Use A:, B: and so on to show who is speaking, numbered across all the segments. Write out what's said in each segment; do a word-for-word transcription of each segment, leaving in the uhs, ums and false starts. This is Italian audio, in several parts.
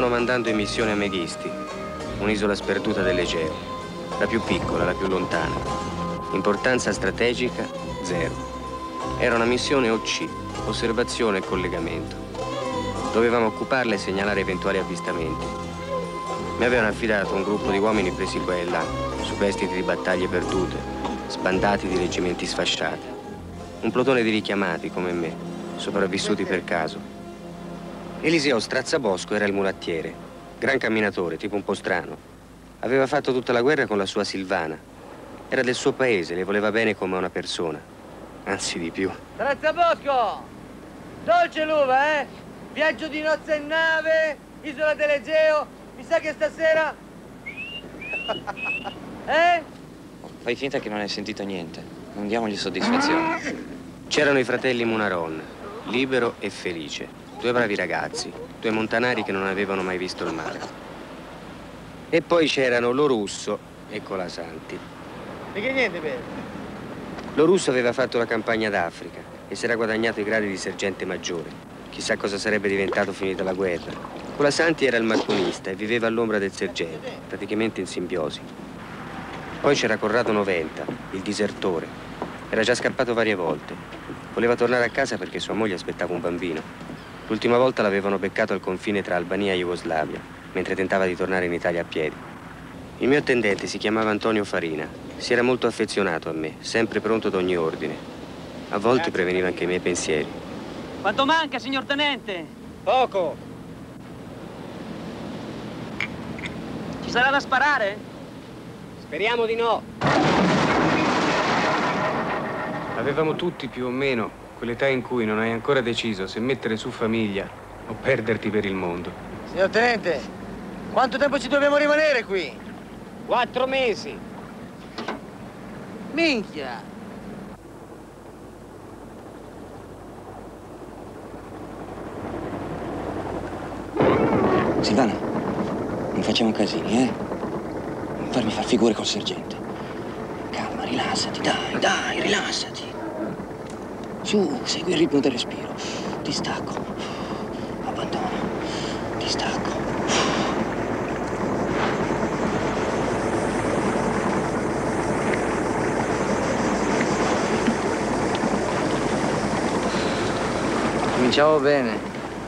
A: stavano mandando in missione a Meghisti, un'isola sperduta dell'Egeo, la più piccola, la più lontana. Importanza strategica, zero. Era una missione O C, osservazione e collegamento. Dovevamo occuparla e segnalare eventuali avvistamenti. Mi avevano affidato un gruppo di uomini presi qua e là, superstiti di battaglie perdute, sbandati di reggimenti sfasciati. Un plotone di richiamati, come me, sopravvissuti per caso. Eliseo Strazzabosco era il mulattiere, gran camminatore, tipo un po' strano. Aveva fatto tutta la guerra con la sua Silvana. Era del suo paese, le voleva bene come una persona. Anzi, di più.
B: Strazzabosco! Dolce l'uva, eh? Viaggio di nozze in nave, isola dell'Egeo. Mi sa che stasera... Eh?
C: Fai finta che non hai sentito niente. Non diamogli soddisfazione.
A: C'erano i fratelli Munaron, libero e felice. Due bravi ragazzi, due montanari che non avevano mai visto il mare. E poi c'erano Lo Russo e Colasanti.
B: E che niente, bene?
A: Lo Russo aveva fatto la campagna d'Africa e si era guadagnato i gradi di sergente maggiore. Chissà cosa sarebbe diventato finita la guerra. Colasanti era il marconista e viveva all'ombra del sergente, praticamente in simbiosi. Poi c'era Corrado Noventa, il disertore. Era già scappato varie volte. Voleva tornare a casa perché sua moglie aspettava un bambino. L'ultima volta l'avevano beccato al confine tra Albania e Jugoslavia, mentre tentava di tornare in Italia a piedi. Il mio attendente si chiamava Antonio Farina. Si era molto affezionato a me, sempre pronto ad ogni ordine. A volte preveniva anche i miei pensieri.
D: Quanto manca, signor tenente?
B: Poco.
D: Ci sarà da sparare?
B: Speriamo di no.
E: Avevamo tutti più o meno quell'età in cui non hai ancora deciso se mettere su famiglia o perderti per il mondo.
B: Signor tenente, quanto tempo ci dobbiamo rimanere qui?
D: Quattro mesi.
B: Minchia!
C: Silvana, non facciamo casini, eh? Non farmi far figure col sergente. Calma, rilassati, dai, dai, rilassati. Su, segui il ritmo del respiro. Distacco. Abbandona. Distacco.
B: Cominciamo bene.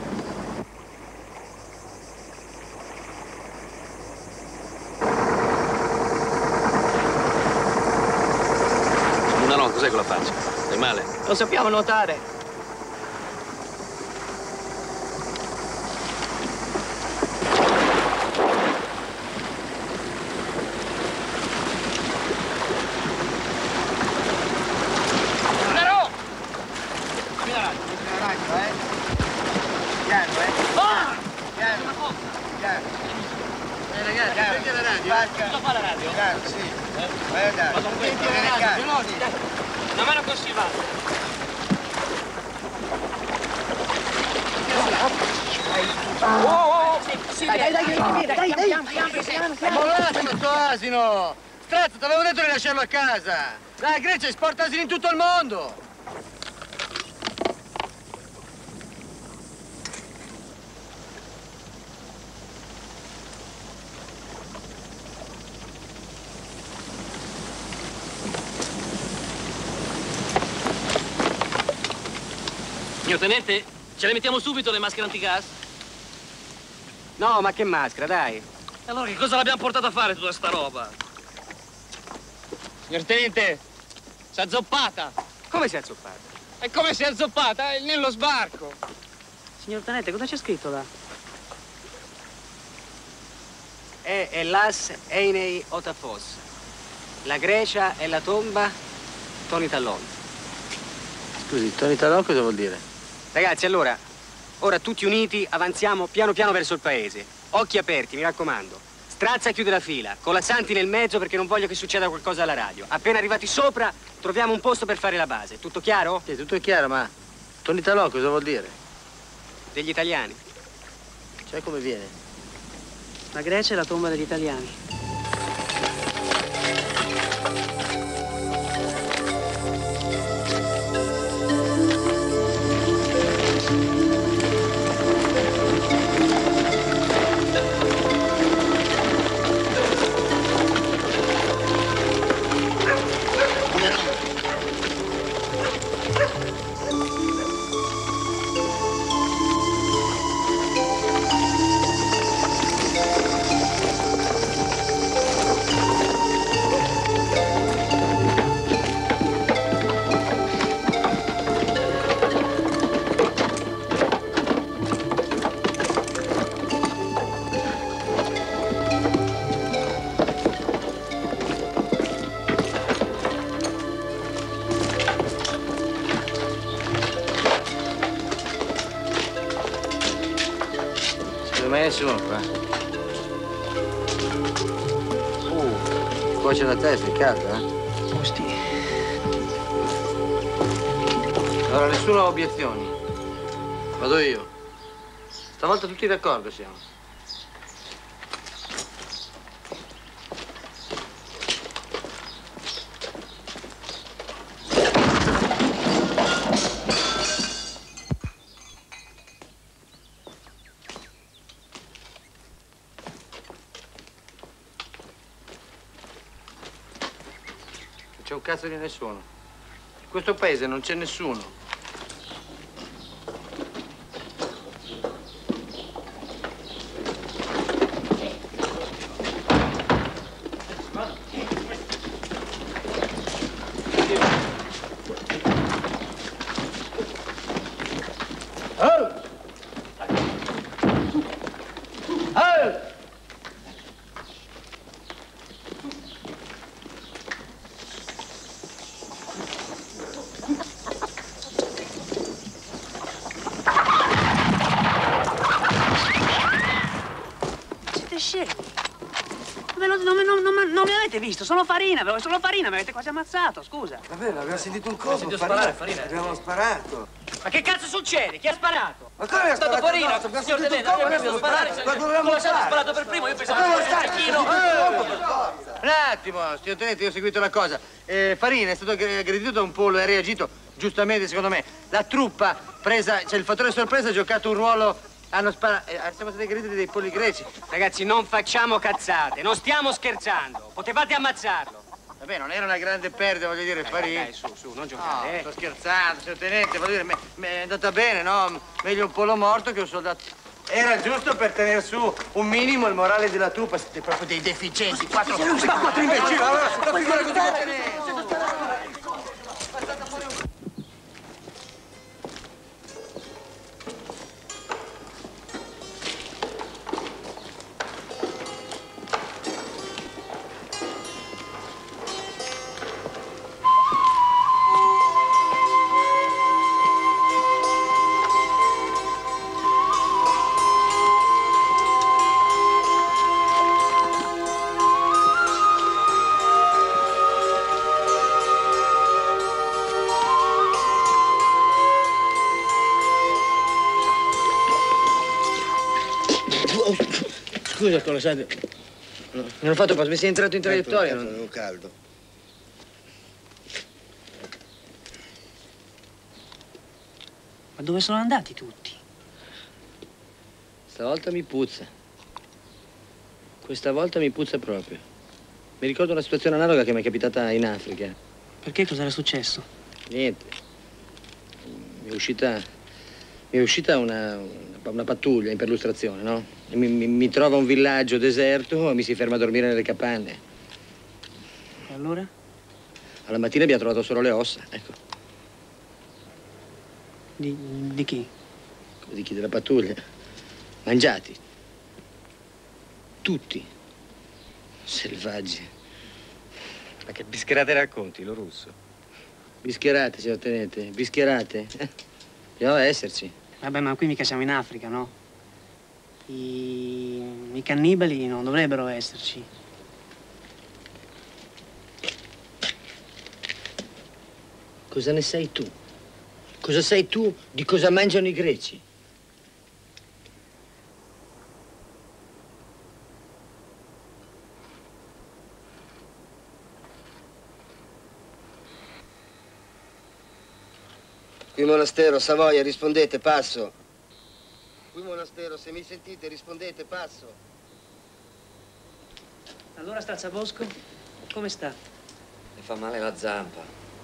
F: Cos'è quella faccia? Stai male?
D: Lo sappiamo nuotare.
B: Nero! Qui la radio, qui la radio, eh? Piano, eh?
D: Ah!
B: Piano, piano. Eh ragazzi, senti la radio?
D: Cosa fa la radio?
B: Piano, sì. Vai a dare.
D: Vado,
B: Senti
D: senti
B: la
D: la
B: radio,
D: radio,
B: veloci.
D: Una mano con Silvano.
B: Oh, oh,
D: Sì, dai, dai, dai, dai, dai, dai, dai,
B: è mollato questo asino! Strazzo, ti avevo detto di lasciarlo a casa! La Grecia esporta asini in tutto il mondo!
D: Signor tenente, ce le mettiamo subito le maschere antigas?
A: No, ma che maschera, dai.
D: E allora che cosa l'abbiamo portata a fare tutta sta roba?
B: Signor tenente, si è azzoppata!
A: Come si è azzoppata?
B: E come si è azzoppata? È nello sbarco!
D: Signor tenente, cosa c'è scritto là?
A: È Elas Einei Otafos. La Grecia è la tomba Toni Tallon.
B: Scusi, Toni Tallon cosa vuol dire?
A: Ragazzi, allora, ora tutti uniti avanziamo piano piano verso il paese. Occhi aperti, mi raccomando. Strazza chiude la fila, Colasanti nel mezzo perché non voglio che succeda qualcosa alla radio. Appena arrivati sopra, troviamo un posto per fare la base. Tutto chiaro?
B: Sì, tutto è chiaro, ma Toni Tallon cosa vuol dire?
A: Degli italiani.
B: Cioè come viene?
D: La Grecia è la tomba degli italiani.
B: Eh, su, qua. Uh, cuoce la testa, è caldo, eh?
C: Osti.
B: Allora, nessuno ha obiezioni. Vado io. Stavolta tutti d'accordo siamo. C'è un cazzo di nessuno. In questo paese non c'è nessuno.
G: Visto, sono Farina, sono Farina, mi avete quasi ammazzato, scusa.
B: Vabbè, abbiamo sentito un colpo,
D: Farina. Sparare, Farina.
B: Abbiamo sparato.
G: Ma che cazzo succede? Chi ha sparato?
B: Ma come ha sparato?
G: Farina,
B: Abbiamo
G: signor
B: sentito un
G: Tenente,
B: colpo,
G: abbiamo
B: abbiamo
G: sparare.
B: sparato. Ma dovevamo
G: Come siamo
B: fare?
G: sparato per primo? Io pensavo
B: Ma
G: che
B: dove
G: fosse
B: stai?
G: un
B: Un attimo, signor Tenente, io ho seguito la cosa. Eh, Farina è stato aggredito da un pollo e ha reagito giustamente, secondo me. La truppa presa, cioè il fattore sorpresa ha giocato un ruolo. Hanno sparato. Eh, siamo stati aggrediti dei polli greci.
G: Ragazzi, non facciamo cazzate, non stiamo scherzando. Potevate ammazzarlo.
B: Vabbè, non era una grande perdita, voglio dire, Farina.
G: Dai, su, su, non
B: No,
G: giocare, eh.
B: sto scherzando, signor Tenente, voglio dire, me, me è andata bene, no? Meglio un pollo morto che un soldato. Era giusto per tenere su un minimo il morale della truppa, siete proprio dei deficienti, quattro, quattro imbecilli, allora, la figura così che tenete. Scusa, Colossate, non ho fatto passo, mi sei entrato in traiettoria. Non avevo caldo.
G: Ma dove sono andati tutti?
C: Stavolta mi puzza. Questa volta mi puzza proprio. Mi ricordo una situazione analoga che mi è capitata in Africa.
G: Perché cos'era successo?
C: Niente. Mi è uscita, mi è uscita una, una, una pattuglia in perlustrazione, no? E mi, mi, mi trova un villaggio deserto e mi si ferma a dormire nelle capanne.
G: E allora?
C: Alla mattina abbiamo trovato solo le ossa, ecco.
G: Di, di chi?
C: Di chi? Della pattuglia. Mangiati. Tutti. Selvaggi.
A: Ma che bischerate racconti, lo russo?
C: Bischerate, signor Tenente, bischerate. Eh, dobbiamo esserci.
G: Vabbè, ma qui mica siamo in Africa, no? I, I cannibali non dovrebbero esserci.
C: Cosa ne sai tu? Cosa sai tu di cosa mangiano i greci?
B: Qui monastero, Savoia, rispondete, passo. Qui monastero, se mi sentite, rispondete, passo.
G: Allora, Strazzabosco, come sta?
C: Mi fa male la zampa.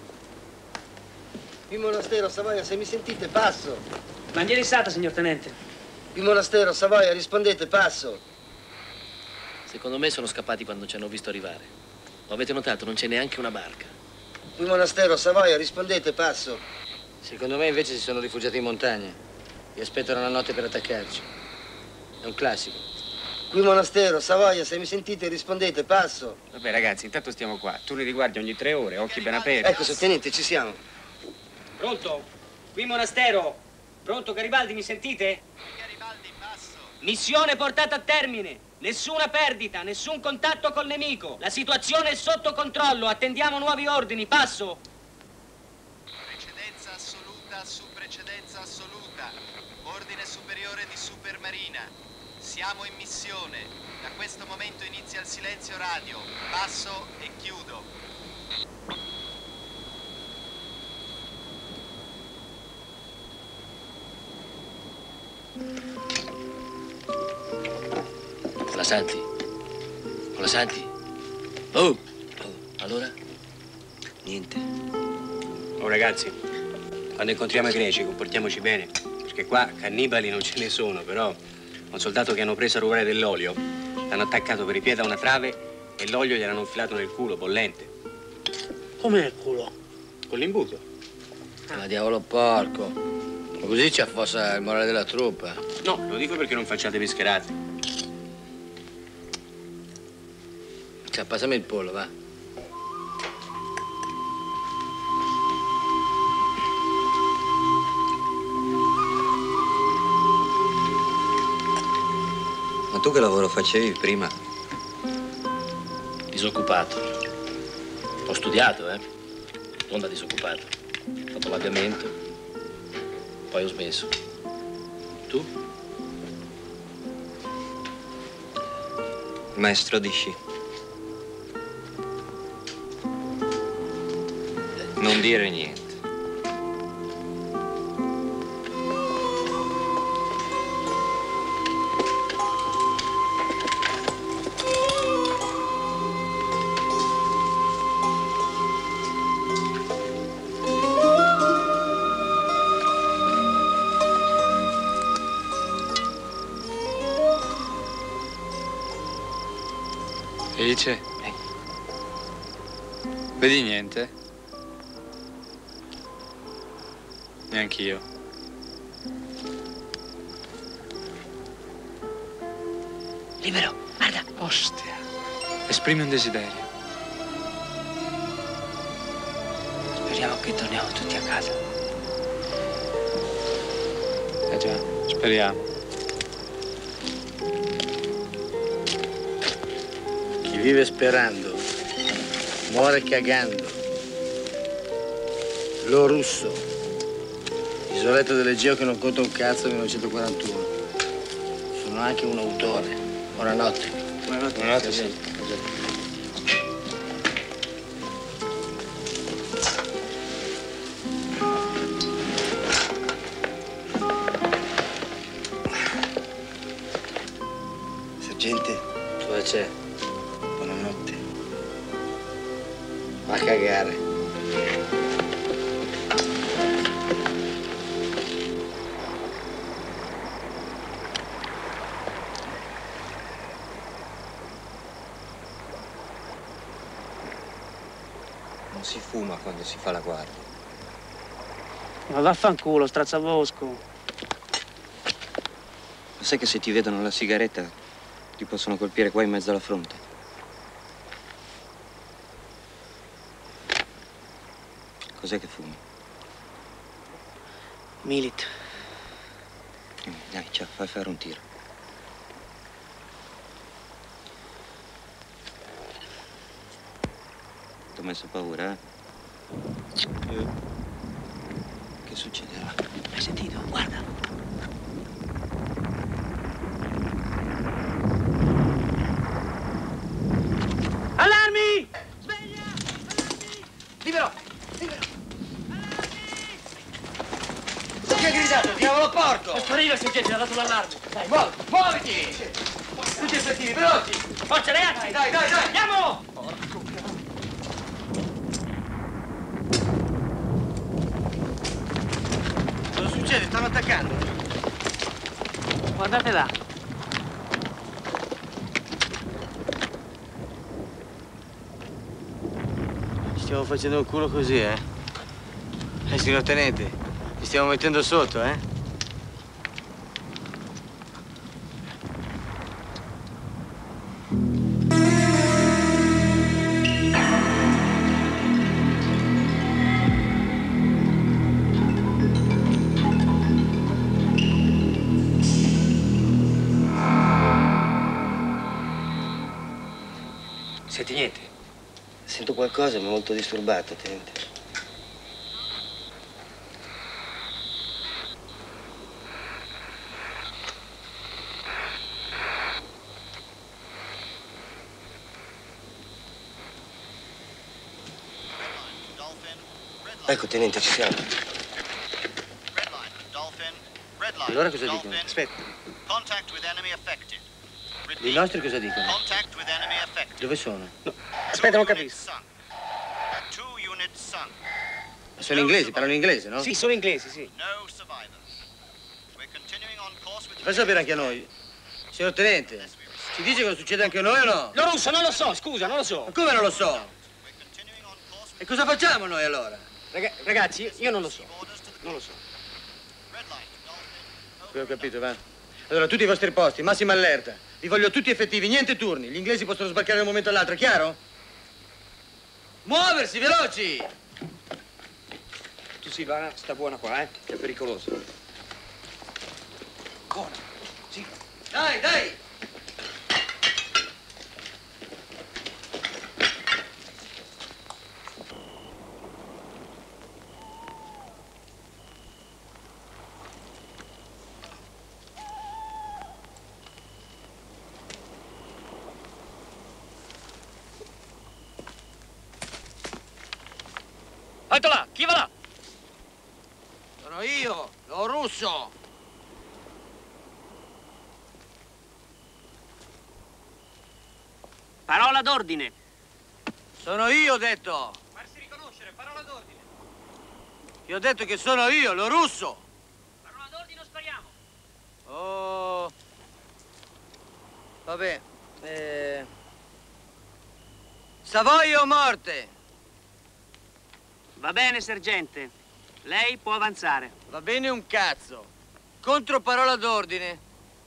B: Qui monastero, Savoia, se mi sentite, passo.
G: Bandiera issata, signor Tenente.
B: Qui monastero, Savoia, rispondete, passo.
D: Secondo me sono scappati quando ci hanno visto arrivare. Lo avete notato? Non c'è neanche una barca.
B: Qui monastero, Savoia, rispondete, passo.
C: Secondo me invece si sono rifugiati in montagna. E aspettano la notte per attaccarci. È un classico.
B: Qui monastero, Savoia, se mi sentite, rispondete, passo.
E: Vabbè, ragazzi, intanto stiamo qua. Tu li riguardi ogni tre ore, occhi ben aperti.
B: Ecco, sottenente, ci siamo.
G: Pronto? Qui monastero. Pronto, Garibaldi, mi sentite?
B: Garibaldi, passo.
H: Missione portata a termine. Nessuna perdita, nessun contatto col nemico. La situazione è sotto controllo. Attendiamo nuovi ordini. Passo.
I: Precedenza assoluta su precedenza assoluta. Ordine superiore di Supermarina. Siamo in missione. Da questo momento inizia il silenzio radio. Passo e chiudo.
D: La senti? La senti? Oh! Oh, allora?
C: Niente.
A: Oh ragazzi, quando incontriamo i greci comportiamoci bene, perché qua cannibali non ce ne sono, però un soldato che hanno preso a rubare dell'olio l'hanno attaccato per i piedi a una trave e l'olio gli hanno infilato nel culo, bollente.
G: Come nel culo?
A: Con l'imbuto.
D: Ma diavolo porco. Ma così ci affossa il morale della truppa.
A: No, lo dico perché non facciate pescherate.
D: Cioè, passami il pollo, va.
C: Ma tu che lavoro facevi prima?
D: Disoccupato. Ho studiato, eh. Non da disoccupato. Ho fatto l'avviamento, poi ho smesso. Tu?
C: Maestro di sci. Non dire niente.
J: Felice?
C: Eh.
J: Vedi niente? Neanch'io.
C: Libero, guarda.
J: Ostia. Esprimi un desiderio.
C: Speriamo che torniamo tutti a casa.
J: Eh già, speriamo.
K: Chi vive sperando muore cagando. Lo russo, isoletto dell'Egeo che non conta un cazzo, millenovecentoquarantuno. Sono anche un autore. Buonanotte.
J: Buonanotte. Buonanotte, sì.
K: Sergente,
D: Cosa c'è?
K: buonanotte. Va a cagare.
C: Non si fuma quando si fa la guardia.
G: Ma vaffanculo, strazzabosco.
C: Lo sai che se ti vedono la sigaretta ti possono colpire qua in mezzo alla fronte? Cos'è che fumi?
G: Milit.
C: Dai, ciao, fai fare un tiro. Ti ho messo paura, eh? Eh. Che succederà?
G: Hai sentito? Guarda. Allarmi! Sveglia! Allarmi!
B: Libero! Libero! Chi ha gridato? Diavolo porco!
H: Posso arriva, sergente, ha dato l'allarme.
B: Dai, muovi, muoviti! Tutti effettivi, veloci!
H: Forza, ragazzi!
B: Dai, dai, dai!
H: Andiamo!
B: Cosa succede? Stanno attaccando.
G: Guardate là.
B: Stiamo facendo un culo così, eh? Eh, signor tenente, ci stiamo mettendo sotto, eh?
E: Senti niente?
K: Sento qualcosa, ma molto disturbato, tenente. Ecco, tenente, ci siamo.
B: Allora cosa dicono? Aspetta. I nostri cosa dicono? Dove sono?
K: No. Aspetta, non capisco.
B: Sono inglesi, parlano inglese, no?
H: Sì, sono inglesi, sì.
B: Ci fa sapere anche a noi. Signor tenente, ci dice cosa succede anche a noi o no?
H: Lo russo, non lo so, scusa, non lo so.
B: Ma come non lo so? E cosa facciamo noi allora?
H: Raga- ragazzi, io non lo so. Non lo so.
B: Qui ho capito, va. Allora, tutti i vostri posti, massima allerta. Vi voglio tutti effettivi, niente turni. Gli inglesi possono sbarcare da un momento all'altro, è chiaro? Muoversi, veloci!
E: Tu Silvana, sta buona qua, eh? È pericoloso.
B: Ancora? Sì. Dai, dai!
H: Alto là, chi va là?
B: Sono io, lo russo.
H: Parola d'ordine.
B: Sono io, ho detto.
H: Farsi riconoscere, parola d'ordine.
B: Io ho detto che sono io, lo russo.
H: Parola d'ordine o spariamo?
B: Oh. Vabbè. Eh... Savoia o morte?
H: Va bene, sergente. Lei può avanzare.
B: Va bene un cazzo. Contro parola d'ordine.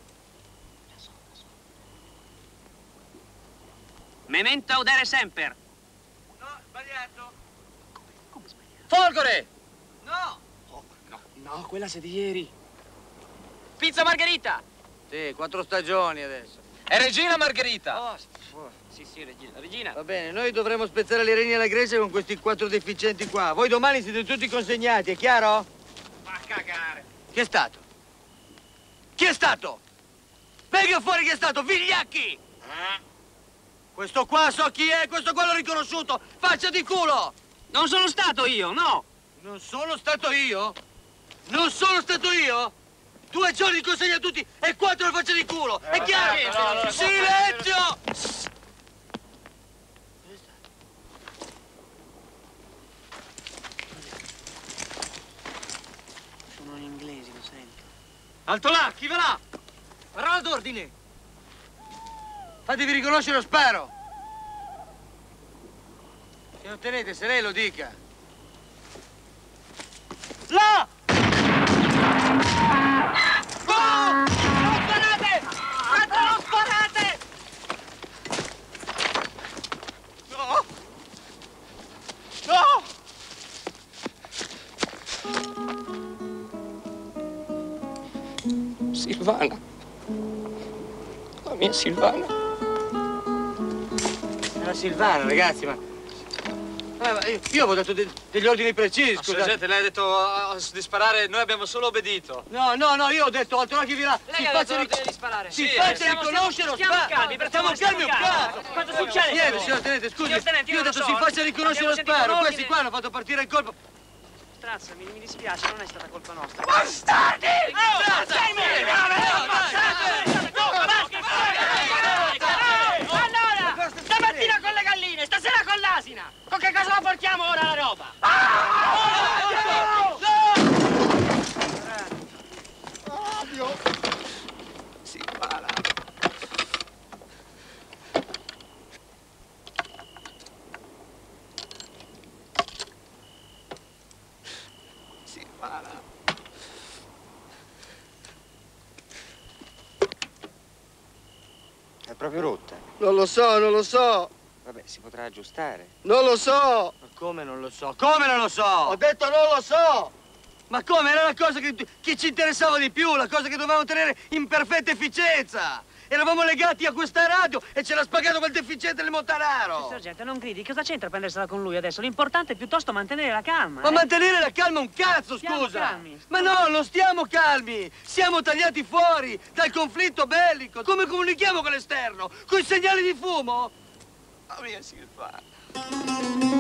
H: Memento audere semper.
B: No, sbagliato.
H: Come, come sbagliato?
B: Folgore! No!
H: Oh, no.
E: No, quella sei di ieri.
H: Pizza margherita.
B: Sì, quattro stagioni adesso.
H: È Regina Margherita.
B: Oh,
H: Sì, sì, Regina. Regina.
B: va bene, noi dovremo spezzare le reni alla Grecia con questi quattro deficienti qua. Voi domani siete tutti consegnati, è chiaro?
H: Fa cagare.
B: Chi è stato? Chi è stato? Venga fuori chi è stato, vigliacchi!
H: Eh?
B: Questo qua so chi è, questo qua l'ho riconosciuto! Faccia di culo!
H: Non sono stato io, no!
B: Non sono stato io? Non sono stato io? Due giorni di consegna a tutti e quattro le facce di culo! È chiaro?
H: no, no, no, no,
B: Silenzio!
G: Sono in inglese, lo sento.
B: Alto là, chi va là? Parola d'ordine! Fatevi riconoscere lo sparo! Signor tenente, se lei lo dica. Là!
H: Oh! Non sparate! Aspetta, non sparate!
B: No! No!
E: Silvana. La mia Silvana.
B: Era Silvana, ragazzi, ma... Eh, ma io, io avevo dato de degli ordini precisi,
J: Ma
B: scusa.
J: sergente, lei ha detto uh, di sparare, noi abbiamo solo obbedito.
B: No, no, no, io ho detto altro là che vi là.
H: Lei ha dato l'ordine di sparare.
B: Si
J: Sì,
B: faccia
H: stiamo-
B: riconoscere lo
H: stiamo
B: sparo.
H: calmi, per
B: Stiamo
H: favore,
B: calmi un
H: stiamo
B: cazzo.
H: calmi. Cosa succede?
B: Niente, signor tenente, scusi.
H: Signor tenente, io
B: io ho
H: non
B: detto
H: so,
B: si
H: eh.
B: faccia riconoscere lo
H: Abbiamo sentito
B: sparo.
H: un
B: Questi
H: ordine.
B: qua hanno fatto partire il colpo.
G: Strazza, mi, mi dispiace, non è stata colpa nostra.
H: Bastardi! Allora, stamattina con le galline, stasera con l'asina. Con che cosa la portiamo ora la roba?
E: Silvana. Silvana.
A: È proprio rotta.
K: Non lo so, non lo so.
A: Vabbè, si potrà aggiustare.
K: Non lo so.
B: Ma come non lo so? Come non lo so?
K: Ho detto non lo so.
B: Ma come? Era la cosa che, che ci interessava di più, la cosa che dovevamo tenere in perfetta efficienza. Eravamo legati a questa radio e ce l'ha spagato quel deficiente del Montanaro.
G: Sì, sergente, non gridi. Cosa c'entra prendersela con lui adesso? L'importante è piuttosto mantenere la calma.
B: Ma
G: eh?
B: mantenere la calma un cazzo,
G: Stiamo
B: scusa!
G: calmi.
B: Ma no, non stiamo calmi! Siamo tagliati fuori dal conflitto bellico! Come comunichiamo con l'esterno? Con i segnali di fumo? Ma mia, si fa!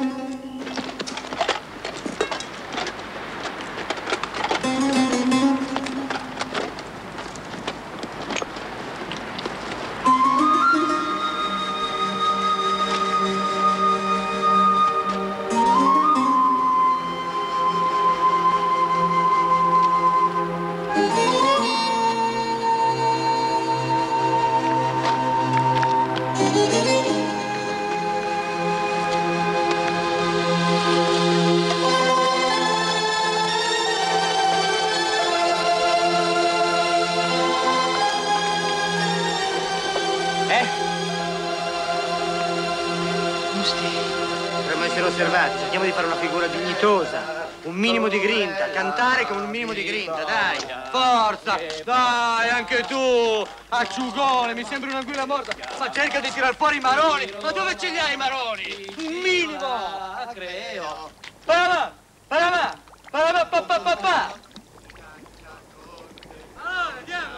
B: Cerchiamo di fare una figura dignitosa, un minimo di grinta, cantare con un minimo di grinta, dai! Forza! Dai, anche tu! Acciugone, mi sembri un'anguilla morta! Ma cerca di tirar fuori i maroni! Ma dove ce li hai i maroni? Un minimo! Creo! Parama! Parama! Parama pa pa pa pa! Allora, andiamo!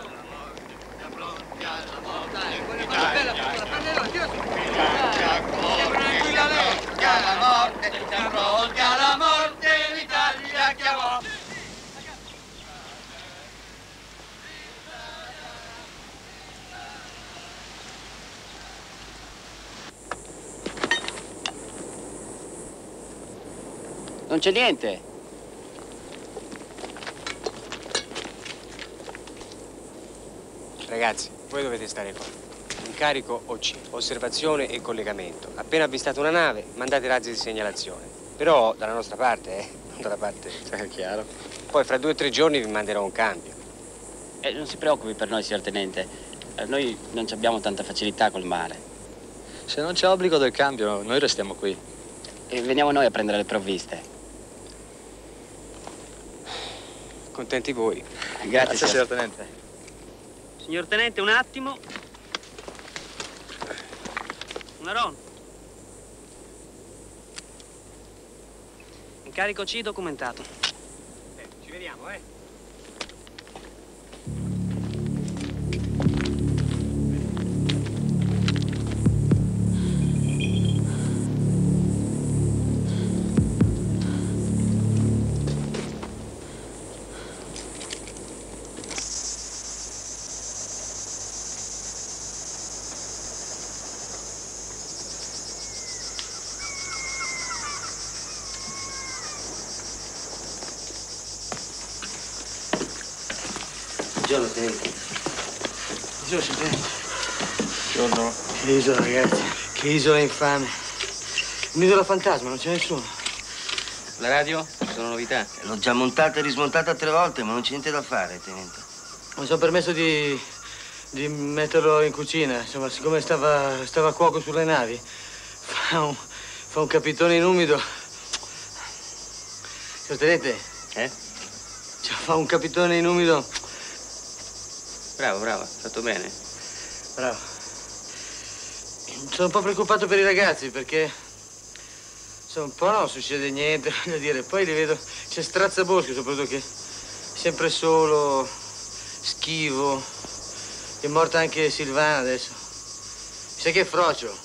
B: Dai, quella cosa bella, la prenderò, tira su! Sembra un'anguilla lei! La morte, siamo pronti alla morte, l'Italia chiamò.
H: Non c'è niente.
A: Ragazzi, voi dovete stare qua. Incarico O C, osservazione e collegamento. Appena avvistate una nave, mandate razzi di segnalazione. Però dalla nostra parte, eh, non dalla parte. È chiaro. Poi fra due o tre giorni vi manderò un cambio.
H: Eh, non si preoccupi per noi, signor Tenente. Eh, noi non abbiamo tanta facilità col mare.
J: Se non c'è obbligo del cambio, noi restiamo qui.
H: E veniamo noi a prendere le provviste.
A: Contenti voi.
H: Grazie,
J: Grazie signor Tenente.
G: Signor Tenente, un attimo. Una ron. Incarico C documentato.
A: Eh, ci vediamo, eh.
B: Buongiorno, Tenente. Buongiorno, Tenente.
J: Buongiorno.
B: Che isola, ragazzi. Che isola infame. Un'isola fantasma, non c'è nessuno.
A: La radio? Ci sono novità?
K: L'ho già montata e rismontata tre volte, ma non c'è niente da fare, Tenente.
B: Mi sono permesso di, di metterlo in cucina. Insomma, siccome stava, stava a cuoco sulle navi, fa un, fa un capitone in umido. Signor Tenente?
A: Eh?
B: Cioè, fa un capitone in umido.
A: Bravo, bravo, fatto bene.
B: Bravo. Sono un po' preoccupato per i ragazzi perché insomma, un po' non succede niente, voglio dire. Poi li vedo, c'è Strazzaboschi soprattutto che è sempre solo, schivo. È morta anche Silvana adesso. Mi sa che è frocio.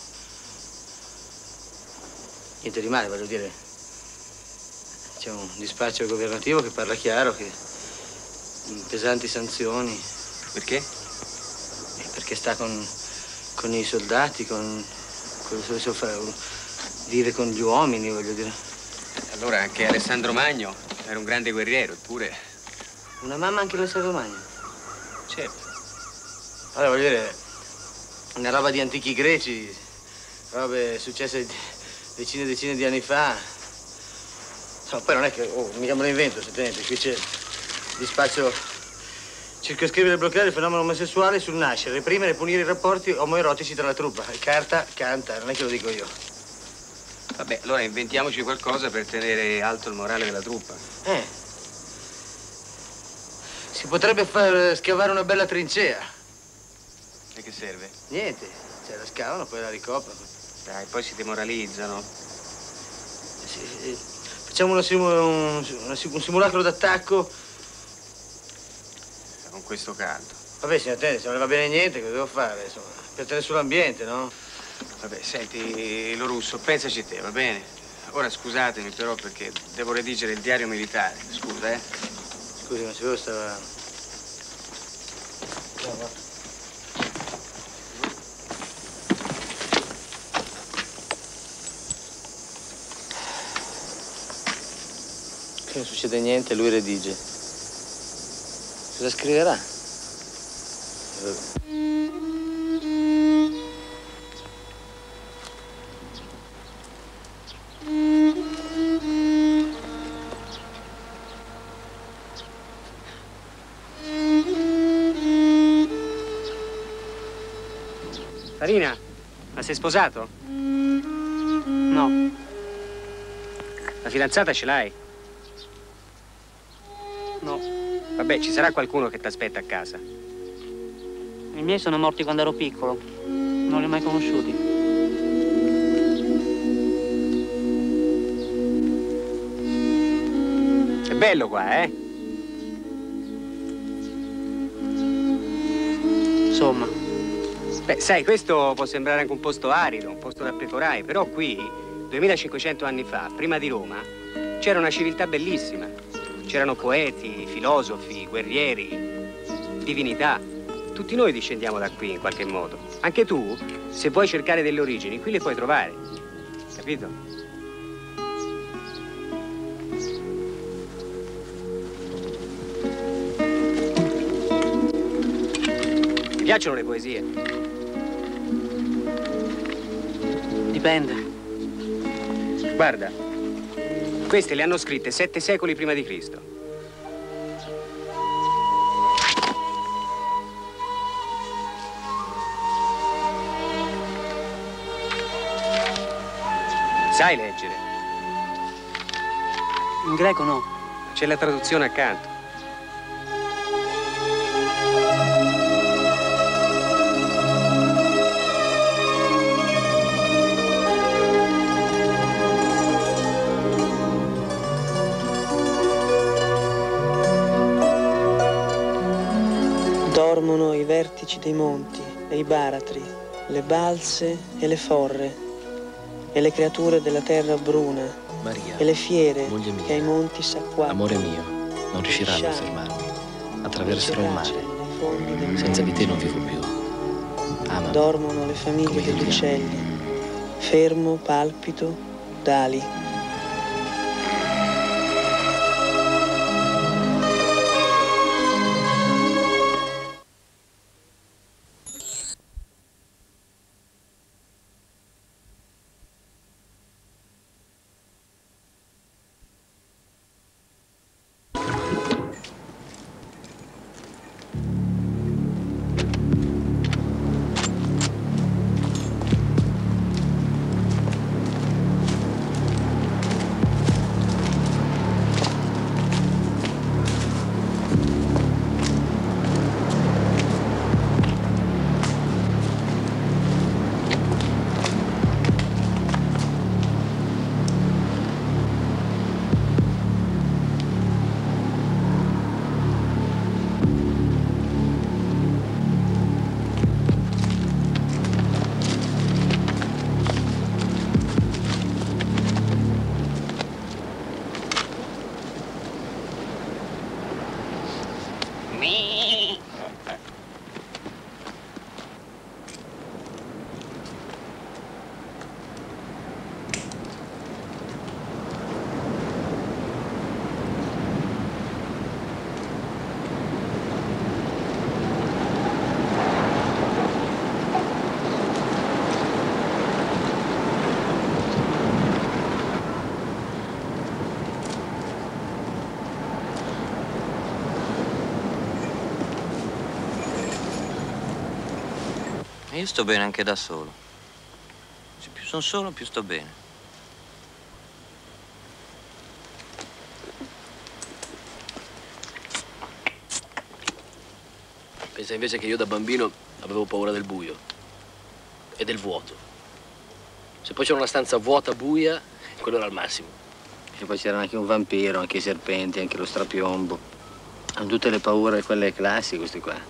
B: Niente di male, voglio dire. C'è un dispaccio governativo che parla chiaro, che pesanti sanzioni.
A: Perché?
B: Eh, perché sta con, con i soldati, con, con il suo fa, vive con gli uomini, voglio dire.
A: Allora anche Alessandro Magno era un grande guerriero, eppure...
B: Una mamma anche Alessandro Magno?
A: Certo.
B: Allora, voglio dire, una roba di antichi greci, robe successe decine e decine di anni fa. No, poi non è che, oh, mica me lo invento, se tenete, qui c'è dispaccio... Circoscrivere e bloccare il fenomeno omosessuale sul nascere, reprimere e punire i rapporti omoerotici tra la truppa. Carta canta, non è che lo dico io.
A: Vabbè, allora inventiamoci qualcosa per tenere alto il morale della truppa.
B: Eh. Si potrebbe far scavare una bella trincea.
E: E che serve?
B: Niente, cioè la scavano, poi la ricoprono.
E: Dai, poi si demoralizzano.
B: Sì, sì. Facciamo una simu un, una, un simulacro d'attacco.
E: Con questo caldo.
B: Vabbè, signor Tenente, se non le va bene niente, cosa devo fare? Insomma, per tenere sull'ambiente, no?
E: Vabbè, senti, lo russo, pensaci te, va bene? Ora scusatemi però perché devo redigere il diario militare. Scusa, eh?
B: Scusi, ma se voi stava... No, va. Qui non succede niente, lui redige. Cosa scriverà? Vabbè.
E: Farina, ma sei sposato?
G: No.
E: La fidanzata ce l'hai?
G: No.
E: Vabbè, ci sarà qualcuno che ti aspetta a casa.
G: I miei sono morti quando ero piccolo. Non li ho mai conosciuti.
E: È bello qua, eh?
G: Insomma.
E: Beh, sai, questo può sembrare anche un posto arido, un posto da pecorai, però qui, duemilacinquecento anni fa, prima di Roma, c'era una civiltà bellissima. C'erano poeti, filosofi, guerrieri, divinità. Tutti noi discendiamo da qui in qualche modo. Anche tu, se vuoi cercare delle origini, qui le puoi trovare. Capito? Ti piacciono le poesie?
G: Dipende.
E: Guarda, queste le hanno scritte sette secoli prima di Cristo. Sai leggere?
G: In greco no.
E: C'è la traduzione accanto.
G: Dormono i vertici dei monti e i baratri, le balze e le forre, e le creature della terra bruna,
D: Maria,
G: e le fiere
D: moglie mia,
G: che ai monti s'acquattano.
D: Amore mio, non riusciranno a fermarmi. Attraverserò il mare. Senza di te non vivo più. Amami.
G: Dormono le famiglie degli uccelli. Fermo, palpito, dali.
C: Io sto bene anche da solo. Se più sono solo, più sto bene.
D: Pensa invece che io da bambino Avevo paura del buio e del vuoto. Se poi c'era una stanza vuota, buia, quello era il massimo.
K: E poi c'era anche un vampiro, anche i serpenti, anche lo strapiombo. Hanno tutte le paure, quelle classiche, questi qua.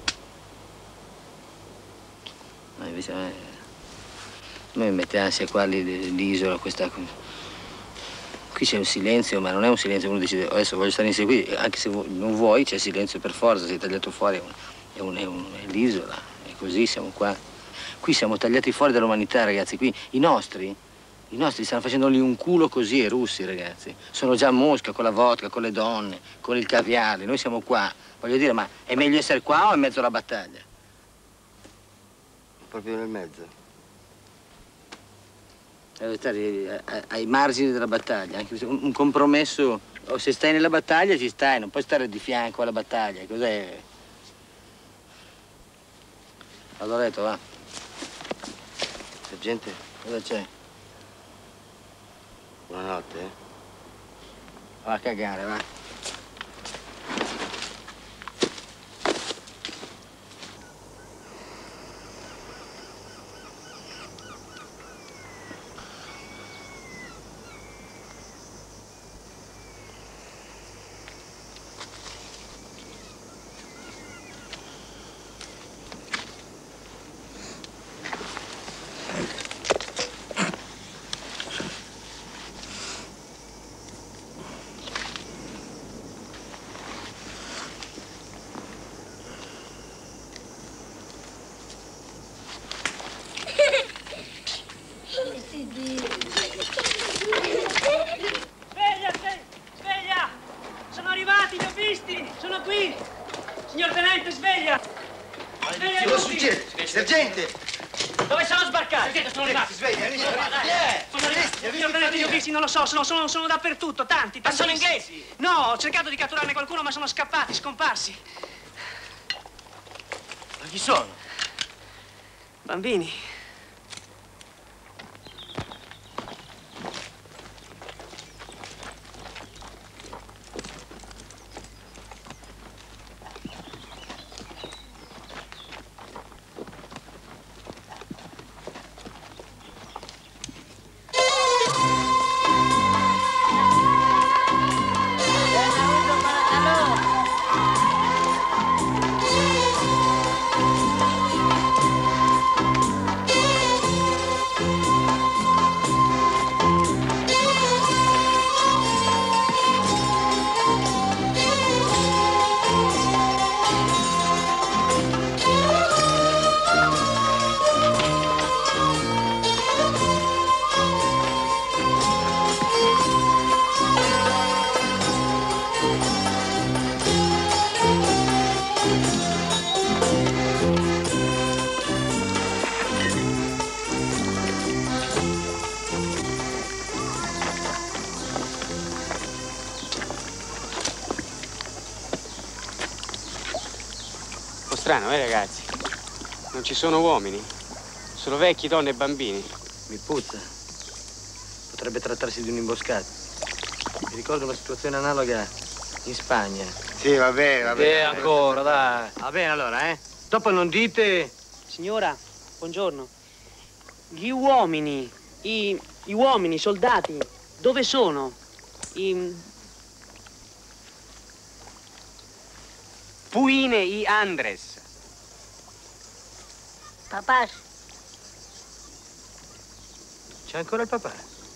K: Ma invece a me, a me mi mette ansia qua l'isola, questa... Qui c'è un silenzio, ma non è un silenzio, uno dice adesso voglio stare insieme qui, anche se non vuoi c'è silenzio per forza, sei tagliato fuori, è, un, è, un, è l'isola, è così, siamo qua. Qui siamo tagliati fuori dall'umanità, ragazzi, qui i nostri, i nostri stanno facendo lì un culo così, i russi, ragazzi. Sono già a Mosca con la vodka, con le donne, con il caviale, noi siamo qua. Voglio dire, ma è meglio essere qua o in mezzo alla battaglia?
B: Proprio nel mezzo.
K: Devi stare ai margini della battaglia, anche un, un compromesso, o se stai nella battaglia ci stai, non puoi stare di fianco alla battaglia, cos'è? Vado a letto, va.
B: Sergente?
K: Cosa c'è?
B: Buonanotte, eh?
K: Va a cagare, va.
H: Sveglia, sve- sveglia! Sono arrivati, li ho visti! Sono qui! Signor Tenente, sveglia! Sveglia
B: Cosa
H: tutti!
B: succede? Sergente!
H: Dove sono sbarcati? Sergente, sono arrivati!
B: Sveglia, vieni!
H: Sono arrivati! Signor Tenente, li ho visti, non lo so, sono, sono, sono dappertutto, tanti, tanti. Ma sono inglesi? No, ho cercato di catturarne qualcuno, ma sono scappati, scomparsi.
B: Ma chi sono?
H: Bambini.
E: Strano, eh ragazzi? Non ci sono uomini, solo vecchi, donne e bambini.
K: Mi puzza. Potrebbe trattarsi di un'imboscata. Mi ricordo una situazione analoga in Spagna.
B: Sì, va bene, va bene.
K: Eh, ancora, dai. Va bene allora, eh? Dopo non dite...
G: Signora, buongiorno. Gli uomini, i, i uomini, i soldati, dove sono? I...
E: Puine y Andres.
L: Papà.
K: C'è ancora il papà?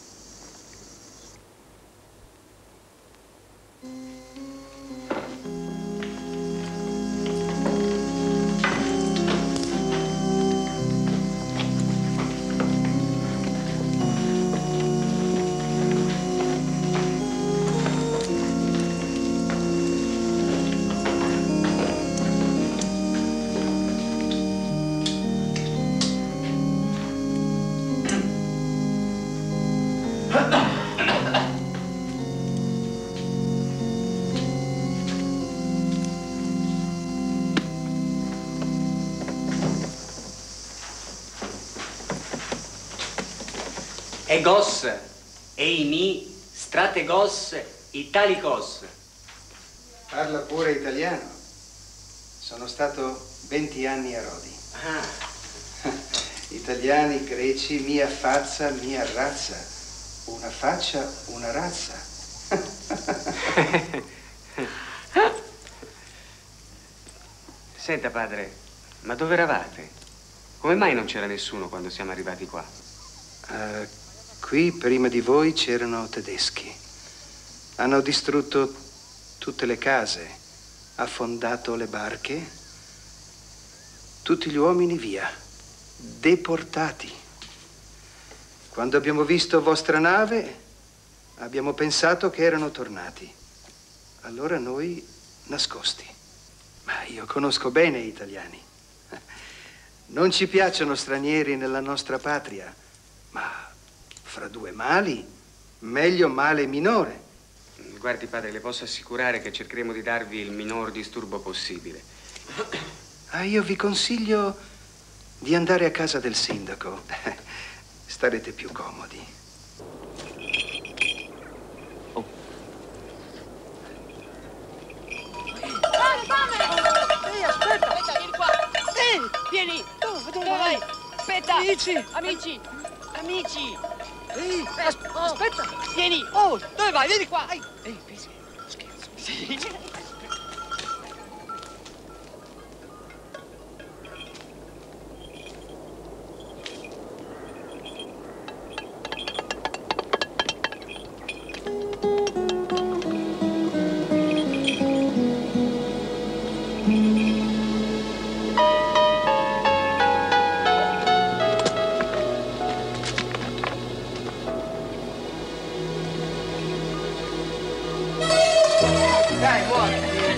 E: Egos, eimi, strategos, italicos.
B: Parla pure italiano.
L: Sono stato venti anni a Rodi.
B: Ah.
L: Italiani, greci, mia fazza, mia razza. Una faccia, una razza.
E: Senta, padre, ma dove eravate? Come mai non c'era nessuno quando siamo arrivati qua?
L: Uh, qui, prima di voi, c'erano tedeschi. Hanno distrutto tutte le case, affondato le barche, tutti gli uomini via, deportati. Quando abbiamo visto vostra nave, abbiamo pensato che erano tornati. Allora noi nascosti. Ma io conosco bene gli italiani. Non ci piacciono stranieri nella nostra patria, ma fra due mali, meglio male minore.
E: Guardi, padre, le posso assicurare che cercheremo di darvi il minor disturbo possibile.
L: Ah, io vi consiglio di andare a casa del sindaco. Starete più comodi.
H: Oh. Ehi, aspetta! Aspetta, vieni qua! Ehi, vieni! Tu, dove vai? Aspetta! Amici! Amici! Amici! Ehi, as oh. aspetta! Vieni! Oh, dove vai? Vieni qua! Ehi, ehi, pensi, scherzo. Sì.
B: Dai, muoviti!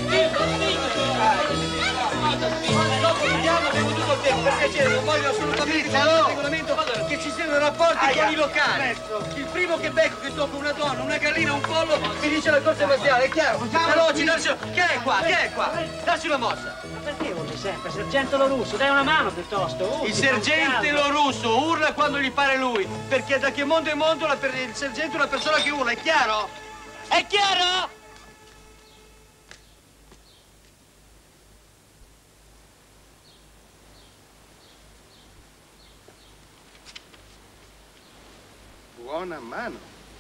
B: Per piacere, non voglio assolutamente il regolamento che ci siano rapporti Aia. con i locali. Il primo che becco che tocca una donna, una gallina, un pollo, mi dice la corsa marziale, è chiaro? Veloci, dacci... Che è qua? Che è qua? Dacci una mossa.
H: Ma perché urli sempre? Sergente Lorusso, dai una mano piuttosto. Urli,
B: il sergente Lorusso urla quando gli pare lui, perché da che mondo è mondo la per... il sergente è una persona che urla, è chiaro? È chiaro?
L: Buona mano.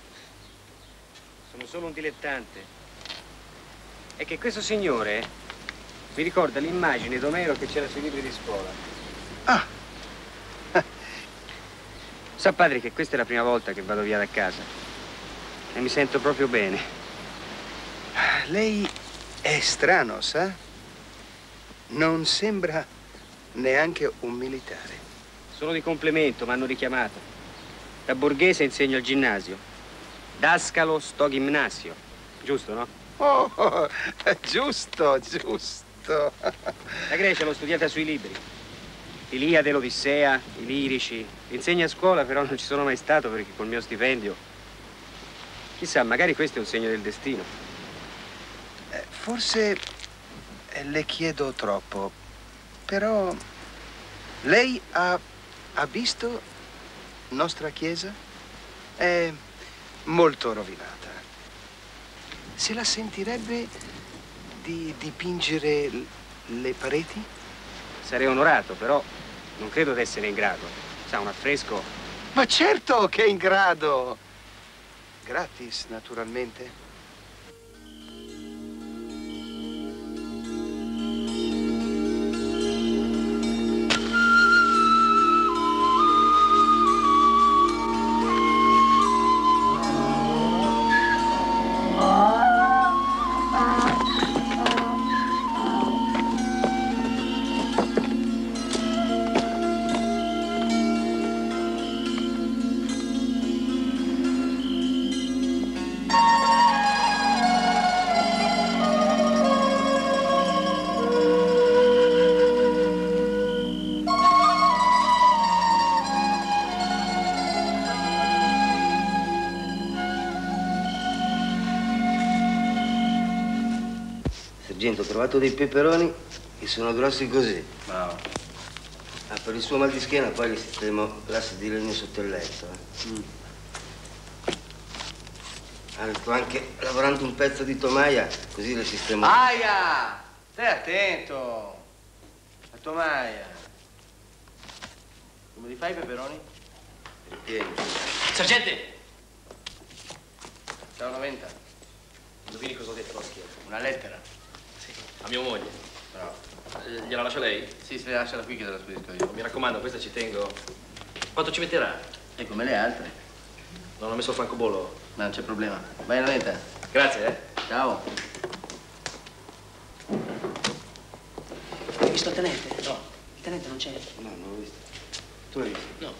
E: Sono solo un dilettante. È che questo signore mi ricorda l'immagine d'Omero che c'era sui libri di scuola.
L: Ah!
E: Sa, padre, che questa è la prima volta che vado via da casa. E mi sento proprio bene.
L: Lei è strano, sa? Non sembra neanche un militare.
E: Sono di complemento, mi hanno richiamato. Da borghese insegno al ginnasio. Dascalo sto gimnasio. Giusto, no?
L: Oh, oh, giusto, giusto.
E: La Grecia l'ho studiata sui libri. Iliade, l'Odissea, i lirici. Insegno a scuola, però non ci sono mai stato perché col mio stipendio... Chissà, magari questo è un segno del destino.
L: Eh, forse le chiedo troppo, però lei ha, ha visto nostra chiesa? È molto rovinata. Se la sentirebbe di dipingere le pareti?
E: Sarei onorato, però non credo di essere in grado. Sa, un affresco...
L: Ma certo che è in grado! Gratis, naturalmente.
M: Sergente, ho trovato dei peperoni che sono grossi così.
B: Bravo.
M: Ah, per il suo mal di schiena poi gli sistemo l'asse di legno sotto il letto. Eh. Mm. Ah, sto anche lavorando un pezzo di tomaia, così le sistemo...
B: Aia! Stai attento! Tomaia. Come li fai i peperoni?
M: Ripieni.
D: Sergente!
B: Ciao, novanta.
D: Indovini cosa ho detto alla schiena?
B: Una lettera.
D: Sì. A mia moglie.
B: Bravo.
D: Eh, gliela lascia lei?
B: Sì, se lasciala qui che te la spedisco io.
D: Mi raccomando, questa ci tengo. Quanto ci metterà?
B: E come le altre.
D: Non ho messo il francobollo.
B: Ma non c'è problema. Vai, novanta.
D: Grazie, eh.
B: Ciao.
G: Hai visto il tenente?
D: No.
G: Il tenente non c'è.
M: No, non l'ho visto. Tu l'hai visto?
D: No.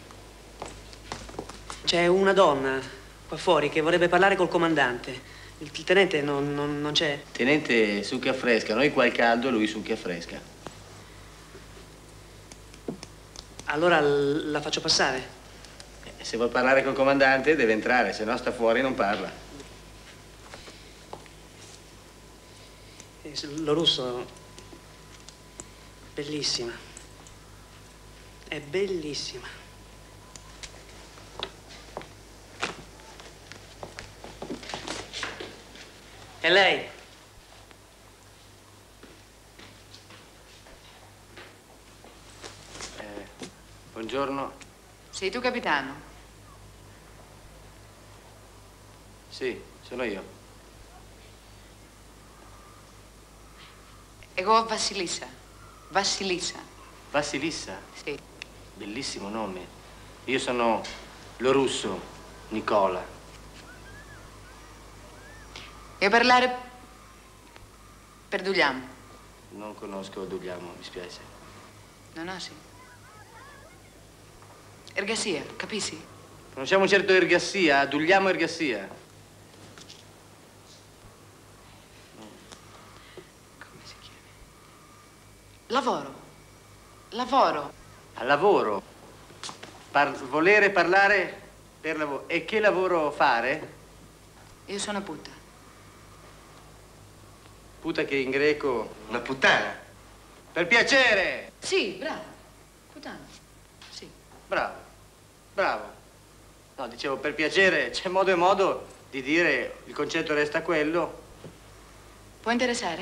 G: C'è una donna qua fuori che vorrebbe parlare col comandante. Il, il tenente non, non, non c'è.
B: Tenente, succhia fresca. Noi qua il caldo, lui succhia fresca.
G: Allora l- la faccio passare.
B: Eh, se vuol parlare col comandante deve entrare, se no sta fuori e non parla.
G: Eh, Lo russo... Bellissima. È bellissima. E lei?
B: Eh, buongiorno.
N: Sei tu capitano?
B: Sì, sono io.
N: Ego Vassilissa. Vassilissa.
B: Vassilissa?
N: Sì.
B: Bellissimo nome. Io sono lo russo, Nicola.
N: E parlare per Dugliamo?
B: Non conosco Dugliamo, mi spiace.
N: No, no, sì. Ergassia, capisci?
B: Conosciamo un certo Ergassia, Dugliamo Ergassia.
N: Come si chiama? Lavoro. Lavoro.
B: A lavoro. Par- volere parlare per lavoro. E che lavoro fare?
N: Io sono puttana.
B: Puta che in greco... Una puttana? Per piacere!
N: Sì, bravo. Puttana. Sì.
B: Bravo, bravo. No, dicevo, per piacere, c'è modo e modo di dire, il concetto resta quello.
N: Può interessare?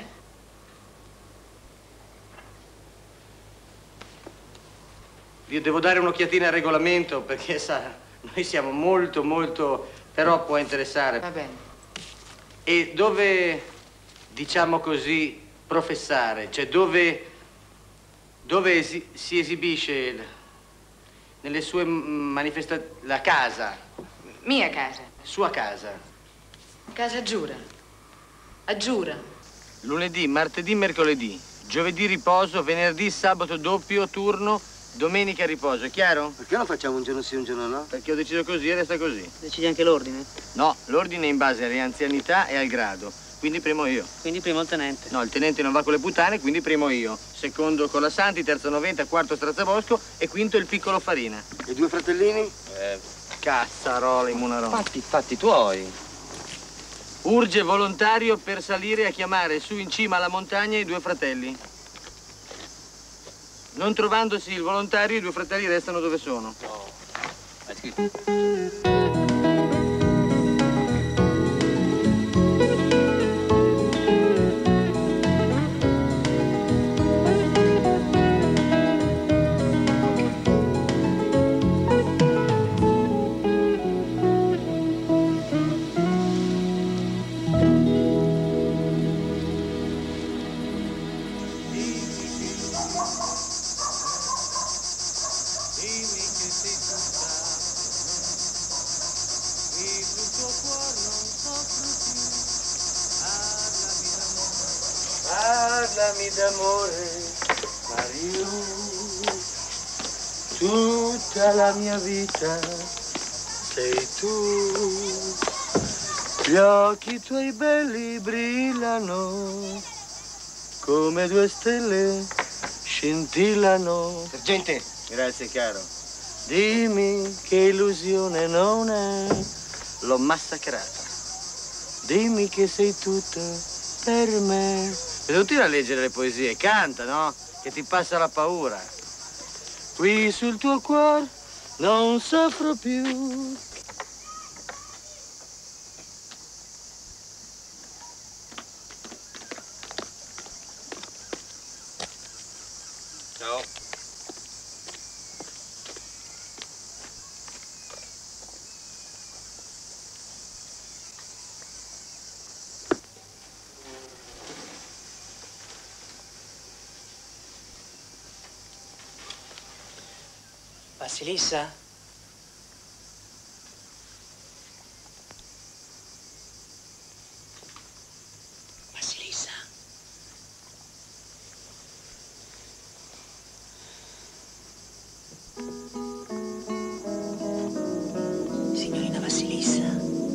B: Io devo dare un'occhiatina al regolamento perché, sa, noi siamo molto, molto... però può interessare.
N: Va bene.
B: E dove, diciamo così, professare? Cioè dove, dove esi- si esibisce nelle sue manifestazioni... la casa?
N: Mia casa.
B: Sua casa.
N: Casa Giura. A Giura.
B: Lunedì, martedì, mercoledì. Giovedì riposo, venerdì, sabato doppio turno, domenica riposo, è chiaro?
M: Perché non facciamo un giorno sì, un giorno no?
B: Perché ho deciso così e resta così.
G: Decidi anche l'ordine?
B: No, l'ordine è in base alle anzianità e al grado. Quindi primo io.
G: Quindi primo il tenente.
B: No, il tenente non va con le puttane, quindi primo io. Secondo con la Santi, terzo noventa, quarto Strazzabosco e quinto il piccolo Farina.
M: E due fratellini?
B: Eh, cazzarola, i munaroni.
M: Fatti, fatti tuoi.
B: Urge volontario per salire a chiamare su in cima alla montagna i due fratelli. Non trovandosi il volontario, i due fratelli restano dove sono.
D: No. Hai scritto?
B: Parlami d'amore, Mario, tutta la mia vita sei tu. Gli occhi tuoi belli brillano come due stelle scintillano.
M: Sergente.
B: Grazie, caro. Dimmi che illusione non è, l'ho massacrata. Dimmi che sei tutta per me. E non tira a leggere le poesie, canta, no? Che ti passa la paura. Qui sul tuo cuore non soffro più.
E: Ciao.
G: Basilissa? Basilissa? Signorina Basilissa?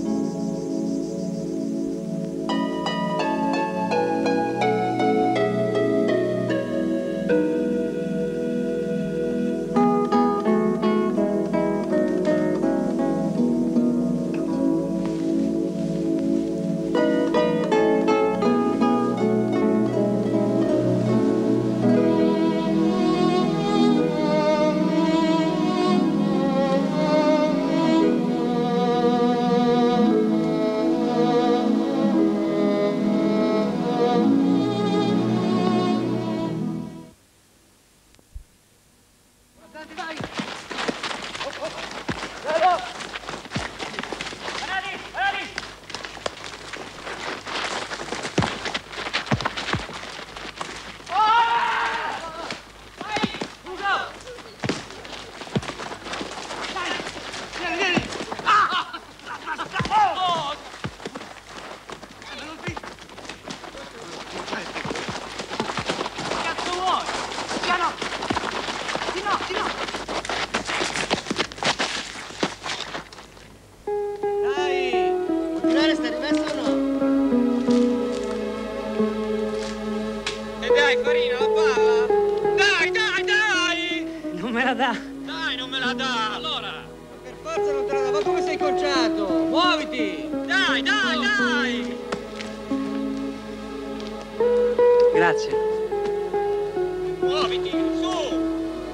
G: Grazie.
H: Muoviti, su!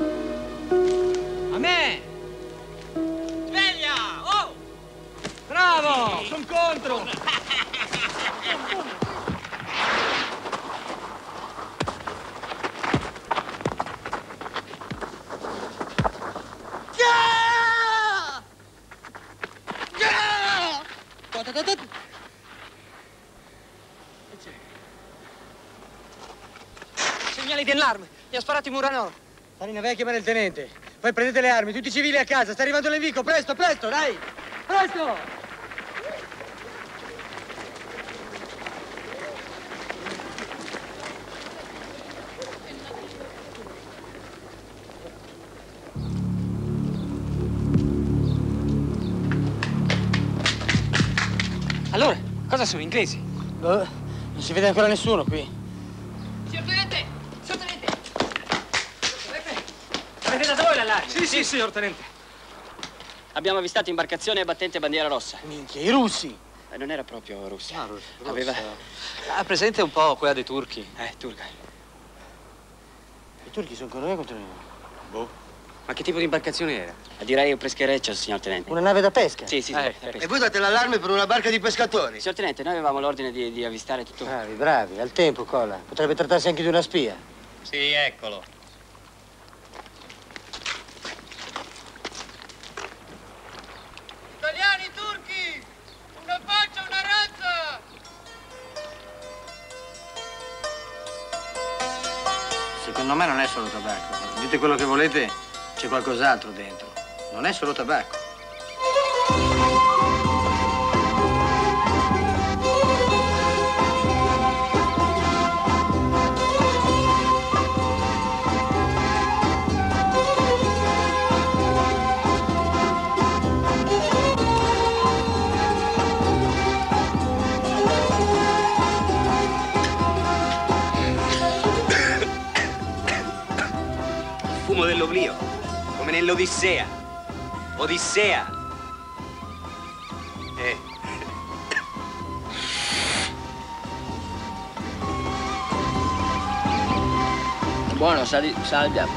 H: A me! Sveglia! Oh! Bravo! Sono contro!
B: Segnali di allarme, gli ha sparato Muranò. Farina, vai a chiamare il tenente. Poi prendete le armi, tutti i civili a casa, sta arrivando l'invico, presto, presto, dai! Presto!
E: Allora, cosa sono, inglesi?
B: Boh, non si vede ancora nessuno qui.
H: Signor tenente! Signor tenente!
E: Avete dato voi l'allarme?
J: Sì, sì, signor tenente.
O: Abbiamo avvistato imbarcazione e battente bandiera rossa.
B: Minchia, i russi!
O: Eh, non era proprio russa.
J: Ah, russa.
O: Aveva...
J: Ha presente un po' quella dei turchi?
O: Eh, turca.
B: I turchi sono con noi o contro noi?
E: Boh. Ma che tipo di imbarcazione era?
O: Direi un peschereccio, signor tenente.
B: Una nave da pesca?
O: Sì, sì,
J: Eh,
O: sì. da pesca.
M: E voi date l'allarme per una barca di pescatori?
O: Signor tenente, noi avevamo l'ordine di, di avvistare tutto.
B: Bravi, bravi, al tempo, Cola. Potrebbe trattarsi anche di una spia.
J: Sì, eccolo.
H: Italiani, turchi! Una faccia, una razza!
B: Secondo me non è solo tabacco. Dite quello che volete, c'è qualcos'altro dentro. Non è solo tabacco.
E: Fumo dell'oblio, come nell'Odissea. Odissea. Eh.
O: Buono, sa di salvia.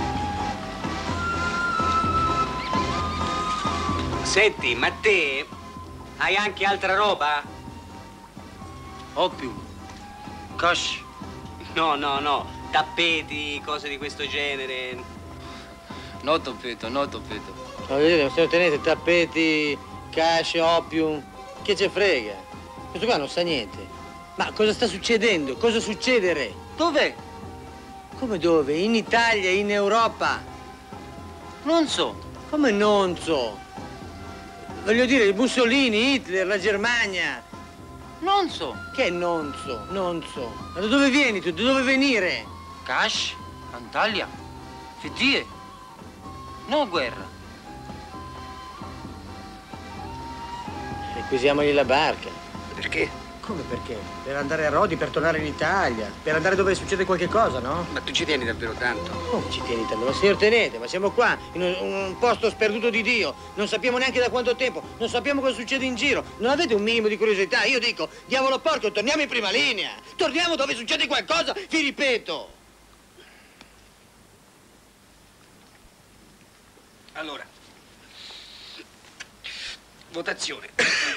E: Senti, ma te hai anche altra roba?
B: Opium. Kosh.
E: No, no, no. tappeti, cose di questo genere.
K: No tappeto, no tappeto. Voglio dire, signor Tenente, tappeti, casce, opium, che ce frega? Questo qua non sa niente. Ma cosa sta succedendo? Cosa succede, re? Dov'è? Come dove? In Italia, in Europa? Non so. Come non so? Voglio dire, Mussolini, Hitler, la Germania. Non so. Che non so? Non so. Ma da dove vieni tu? Da dove venire? Cash, Antalya, Fettie. No guerra. Requisiamogli la barca.
E: Perché?
K: Come perché? Per andare a Rodi, per tornare in Italia, per andare dove succede qualche cosa, no?
E: Ma tu ci tieni davvero tanto?
K: Come ci tieni tanto? Ma signor Tenente, ma siamo qua, in un, un posto sperduto di Dio, non sappiamo neanche da quanto tempo, non sappiamo cosa succede in giro, non avete un minimo di curiosità? Io dico, diavolo porco, torniamo in prima linea, torniamo dove succede qualcosa, vi ripeto.
E: Allora, votazione.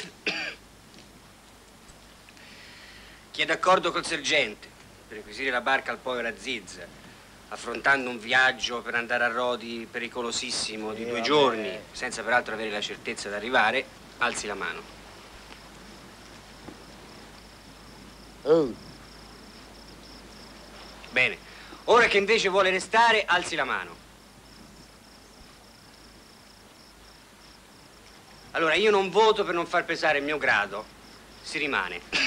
E: Chi è d'accordo col sergente per requisire la barca al povero Aziz, affrontando un viaggio per andare a Rodi pericolosissimo di
K: Eh,
E: due
K: vabbè.
E: giorni, senza peraltro avere la certezza di arrivare, alzi la mano.
K: Oh.
E: Bene. Ora che invece vuole restare, alzi la mano. Allora, io non voto per non far pesare il mio grado. Si rimane.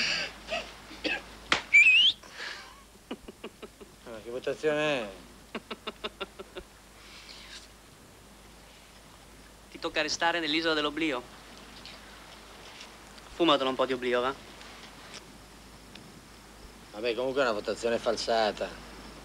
K: Ma che votazione è?
O: Ti tocca restare nell'isola dell'oblio. Fumatelo un po' di oblio, va?
K: Vabbè, comunque è una votazione falsata.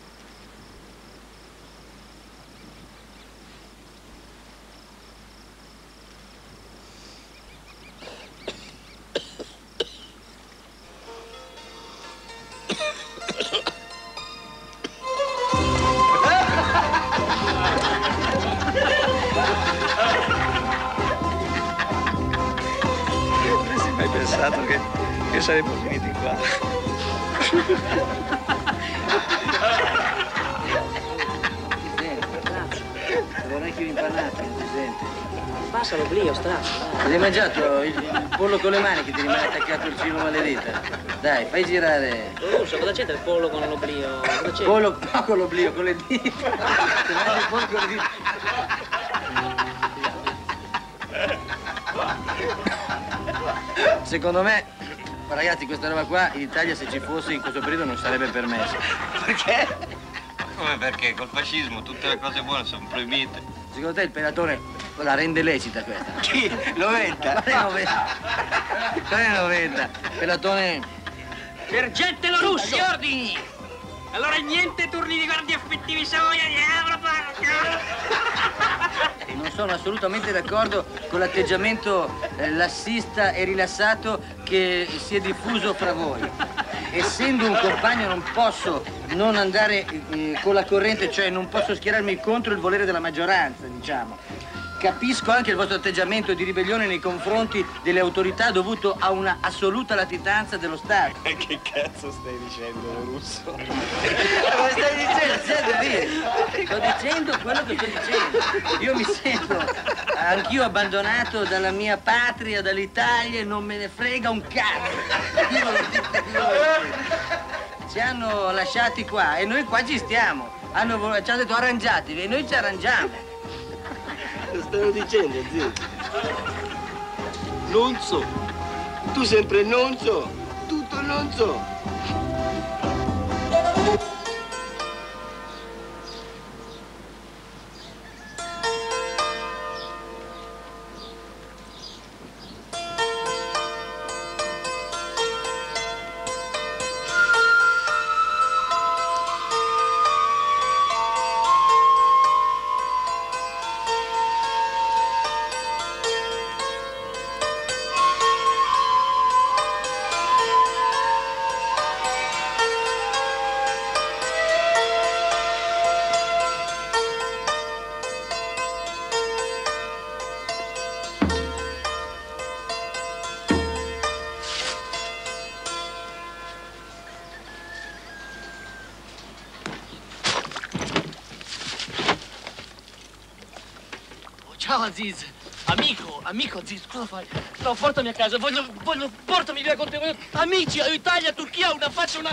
B: Hai pensato che, che saremmo finiti qua?
K: Vorrei che impanate, Presidente.
O: Passa l'oblio, straccio.
K: Hai mangiato il, il pollo con le mani che ti rimane attaccato il filo maledetta? Dai, fai girare.
O: Russo, cosa c'entra il pollo con l'oblio? Cosa c'entra?
K: Pollo, no, con l'oblio, con le dita. Ti mangi il pollo con le dita. Secondo me, ragazzi, questa roba qua in Italia, se ci fosse in questo periodo, non sarebbe permessa.
B: Perché?
M: Come perché? Col fascismo tutte le cose buone sono proibite.
K: Secondo te il pelatore la rende lecita questa?
B: Chi? Noventa?
K: Ma è noventa. Non è noventa. Pelatone...
O: Sergente Lo Russo! Gli ordini! Allora niente turni di guardia effettivi, Savoia, diavolo,
K: Non sono assolutamente d'accordo con l'atteggiamento eh, lassista e rilassato che si è diffuso fra voi. Essendo un compagno non posso non andare eh, con la corrente, cioè non posso schierarmi contro il volere della maggioranza, diciamo. Capisco anche il vostro atteggiamento di ribellione nei confronti delle autorità dovuto a una assoluta latitanza dello Stato.
B: E che cazzo stai dicendo, Lo Russo?
K: Cosa stai dicendo? Sto dicendo quello che sto dicendo. Io mi sento anch'io abbandonato dalla mia patria, dall'Italia, e non me ne frega un cazzo. Io lo dico, io lo dico. Ci hanno lasciati qua e noi qua ci stiamo. Hanno, ci hanno detto arrangiatevi e noi ci arrangiamo.
M: Lo stanno dicendo, zio. Non so. Tu sempre non so. Tutto non so.
O: Ciao Aziz. Amico, amico Aziz, cosa fai? No, portami a casa, voglio, voglio, portami via con te. Voglio... Amici, Italia, Turchia, una faccia, una...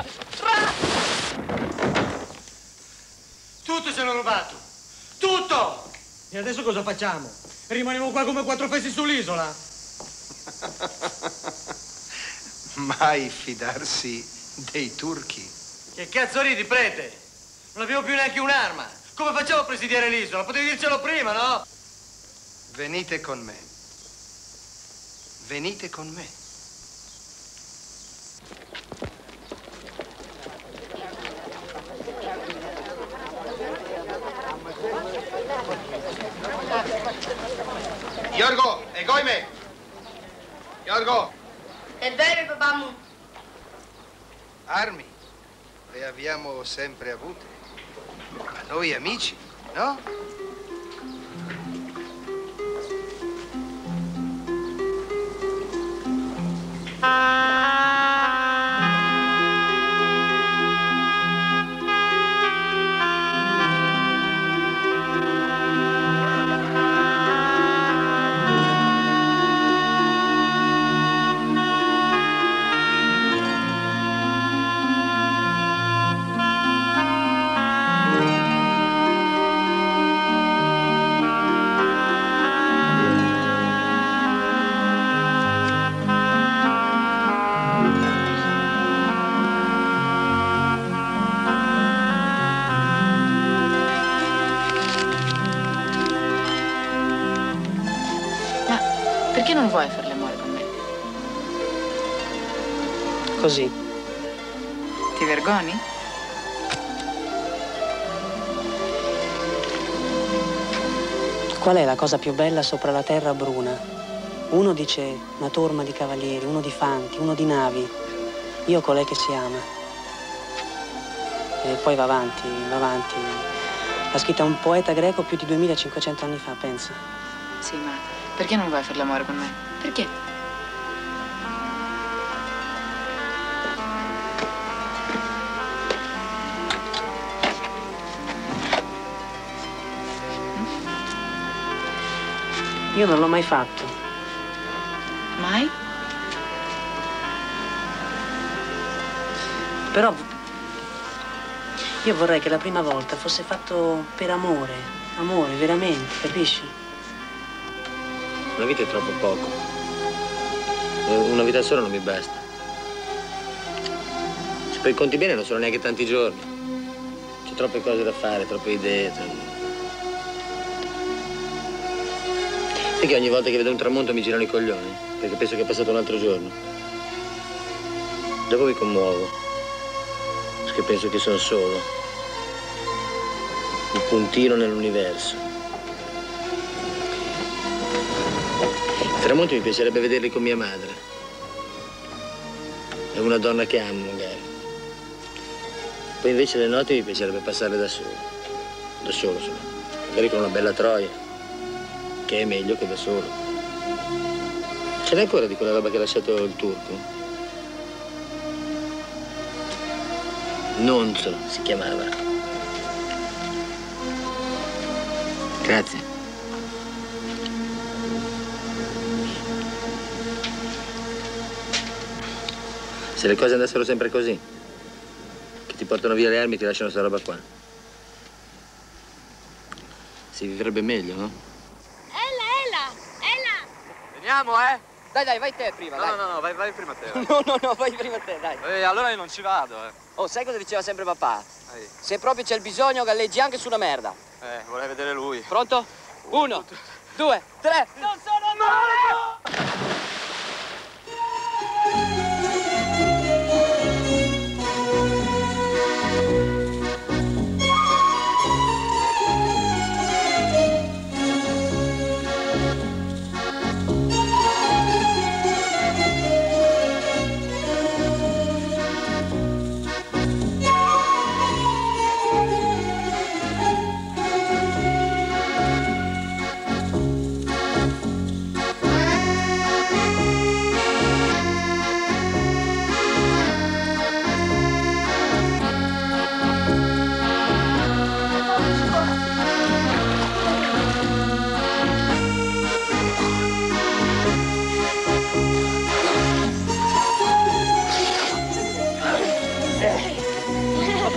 B: Tutto se l'ho rubato! Tutto! E adesso cosa facciamo? Rimaniamo qua come quattro pezzi sull'isola?
L: Mai fidarsi dei turchi.
B: Che cazzo ridi, prete? Non abbiamo più neanche un'arma. Come facciamo a presidiare l'isola? Potevi dircelo prima, no?
L: Venite con me. Venite con me.
P: Yorgo, e Goime! Yorgo!
Q: È vero, babamo.
L: Armi le abbiamo sempre avute. Ma noi amici, no?
N: Perché non vuoi fare l'amore con me?
G: Così.
N: Ti vergogni?
G: Qual è la cosa più bella sopra la terra bruna? Uno dice una torma di cavalieri, uno di fanti, uno di navi. Io colei che si ama. E poi va avanti, va avanti. L'ha scritta un poeta greco più di duemilacinquecento anni fa, pensa.
N: Sì, ma perché non vuoi fare l'amore con me? Perché?
G: Io non l'ho mai fatto.
N: Mai?
G: Però io vorrei che la prima volta fosse fatto per amore, amore, veramente, capisci?
D: Una vita è troppo poco. Una vita sola non mi basta. Se poi conti bene non sono neanche tanti giorni. C'è troppe cose da fare, troppe idee. Troppe... Sai che ogni volta che vedo un tramonto mi girano i coglioni? Perché penso che è passato un altro giorno. Dopo mi commuovo. Perché penso che sono solo. Un puntino nell'universo. I tramonti mi piacerebbe vederli con mia madre. È una donna che amo, magari. Poi invece le notti mi piacerebbe passarle da solo. Da solo, solo. Magari con una bella troia. Che è meglio che da solo. Ce n'è ancora di quella roba che ha lasciato il turco? Nonzo si chiamava. Grazie. Se le cose andassero sempre così, che ti portano via le armi e ti lasciano sta roba qua, si vivrebbe meglio, no?
H: Veniamo, eh? Dai, dai, vai te prima,
J: no,
H: dai.
J: No, no, no, vai, vai prima te. Vai.
H: No, no, no, vai prima te, dai.
J: Eh, allora io non ci vado, eh.
H: Oh, sai cosa diceva sempre papà?
J: Ehi.
H: Se proprio c'è il bisogno, galleggi anche su una merda.
J: Eh, vorrei vedere lui.
H: Pronto? Uno, due, tre. Non sono male!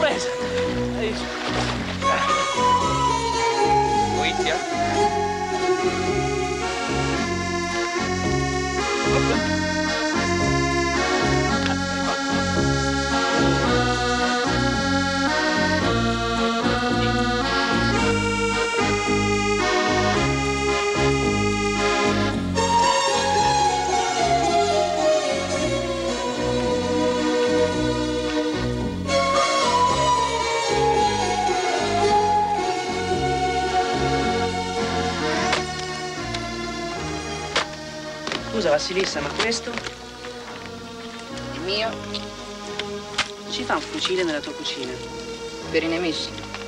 O: Pesa.
F: Guizia.
G: Scusa Vassilissa, ma questo?
N: È mio.
G: Ci fa un fucile nella tua cucina?
N: Per i nemici.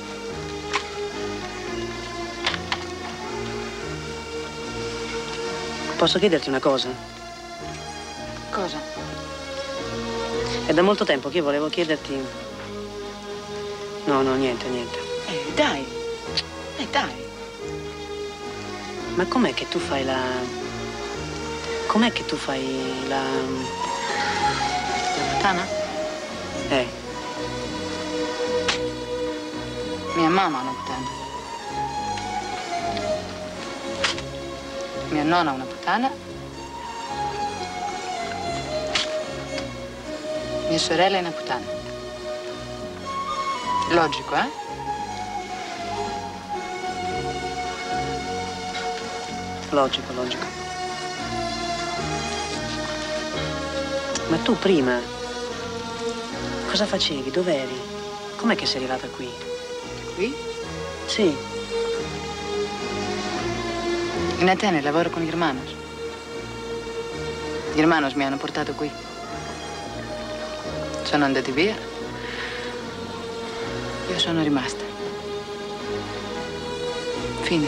G: Posso chiederti una cosa?
N: Cosa?
G: È da molto tempo che io volevo chiederti... No, no, niente, niente.
N: Eh, dai. Eh, dai.
G: Ma com'è che tu fai la... Com'è che tu fai la...
N: La puttana?
G: Eh.
N: Mia mamma è una puttana. Mia nonna è una puttana. Mia sorella è una puttana. Logico, eh?
G: Logico, logico. Ma tu prima cosa facevi? Dov'eri? Com'è che sei arrivata qui?
N: Qui?
G: Sì.
N: In Atene lavoro con i Germanos. I Germanos mi hanno portato qui. Sono andati via. Io sono rimasta. Fine.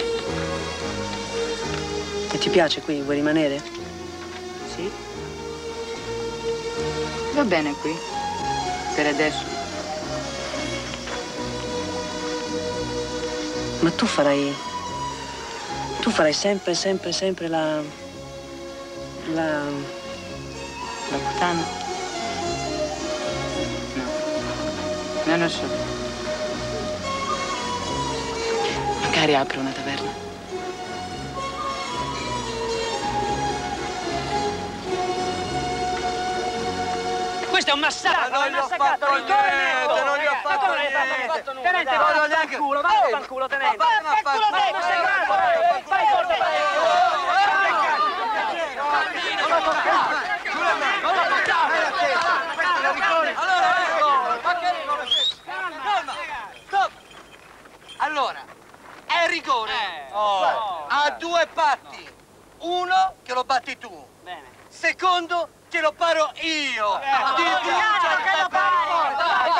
G: E ti piace qui? Vuoi rimanere?
N: Sì. Va bene qui, per adesso.
G: Ma tu farai... Tu farai sempre, sempre, sempre la... La...
N: La puttana? No, non lo so. Magari apro una taverna.
H: Questo è un massacro!
B: Non gli ho fatto niente, non gli ho fatto niente!
H: Tenente, va a fanculo, va a fanculo, tenente! Va a fanculo, tenente! Fai forza!
B: Non lo toccare! Non lo toccare! Allora, ma che rigore? Calma! Stop! Allora, è rigore! Ha due patti. Uno che lo batti tu. Secondo che lo paro io! Ti dico che lo paro!